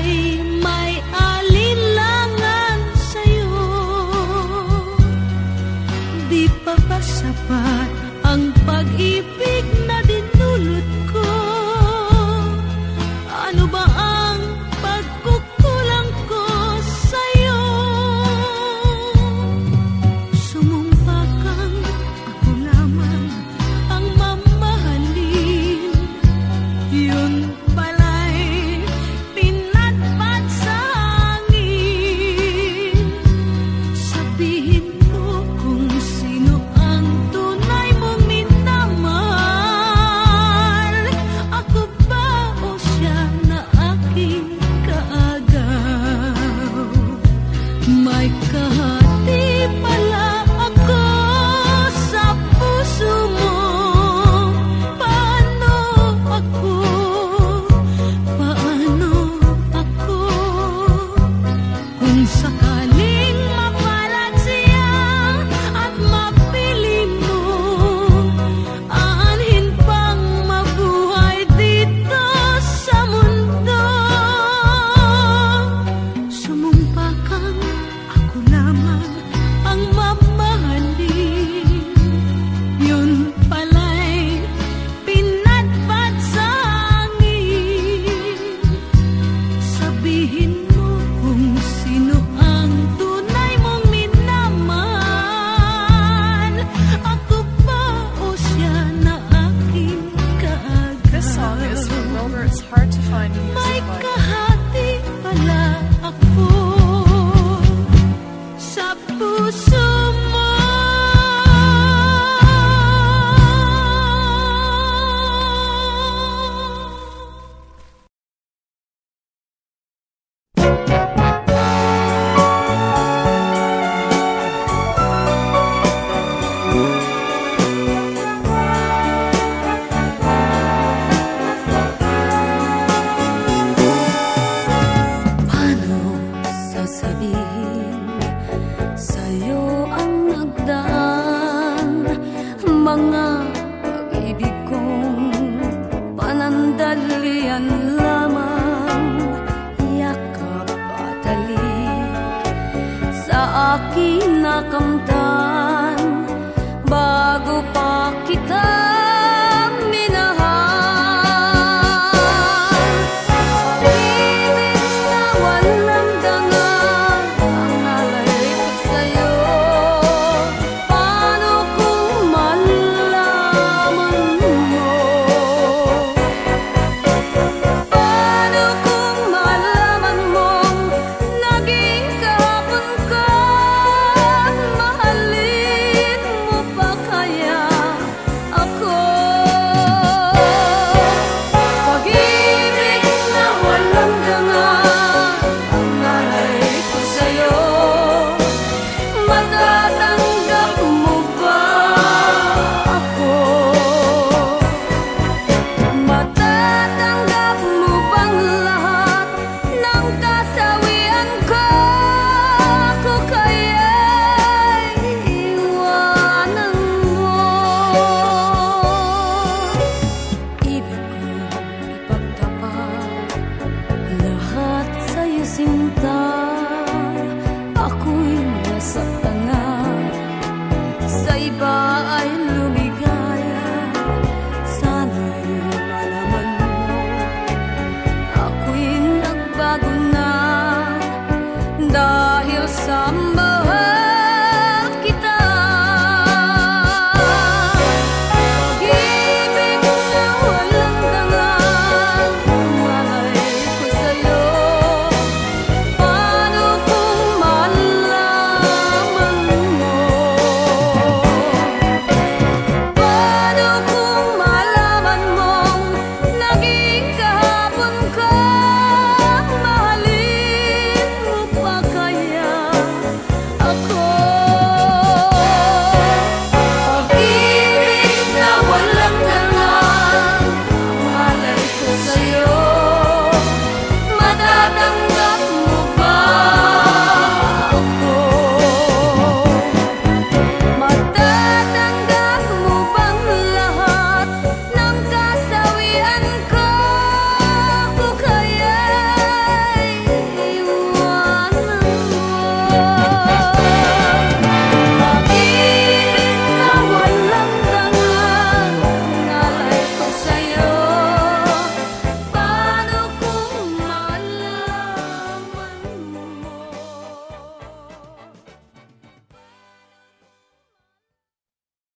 aking nakamtan bago pa kita sinta, ako'y nasaktan na. Sa iba ay lumigaya, sana'y malaman mo, ako'y nagbago na dahil sa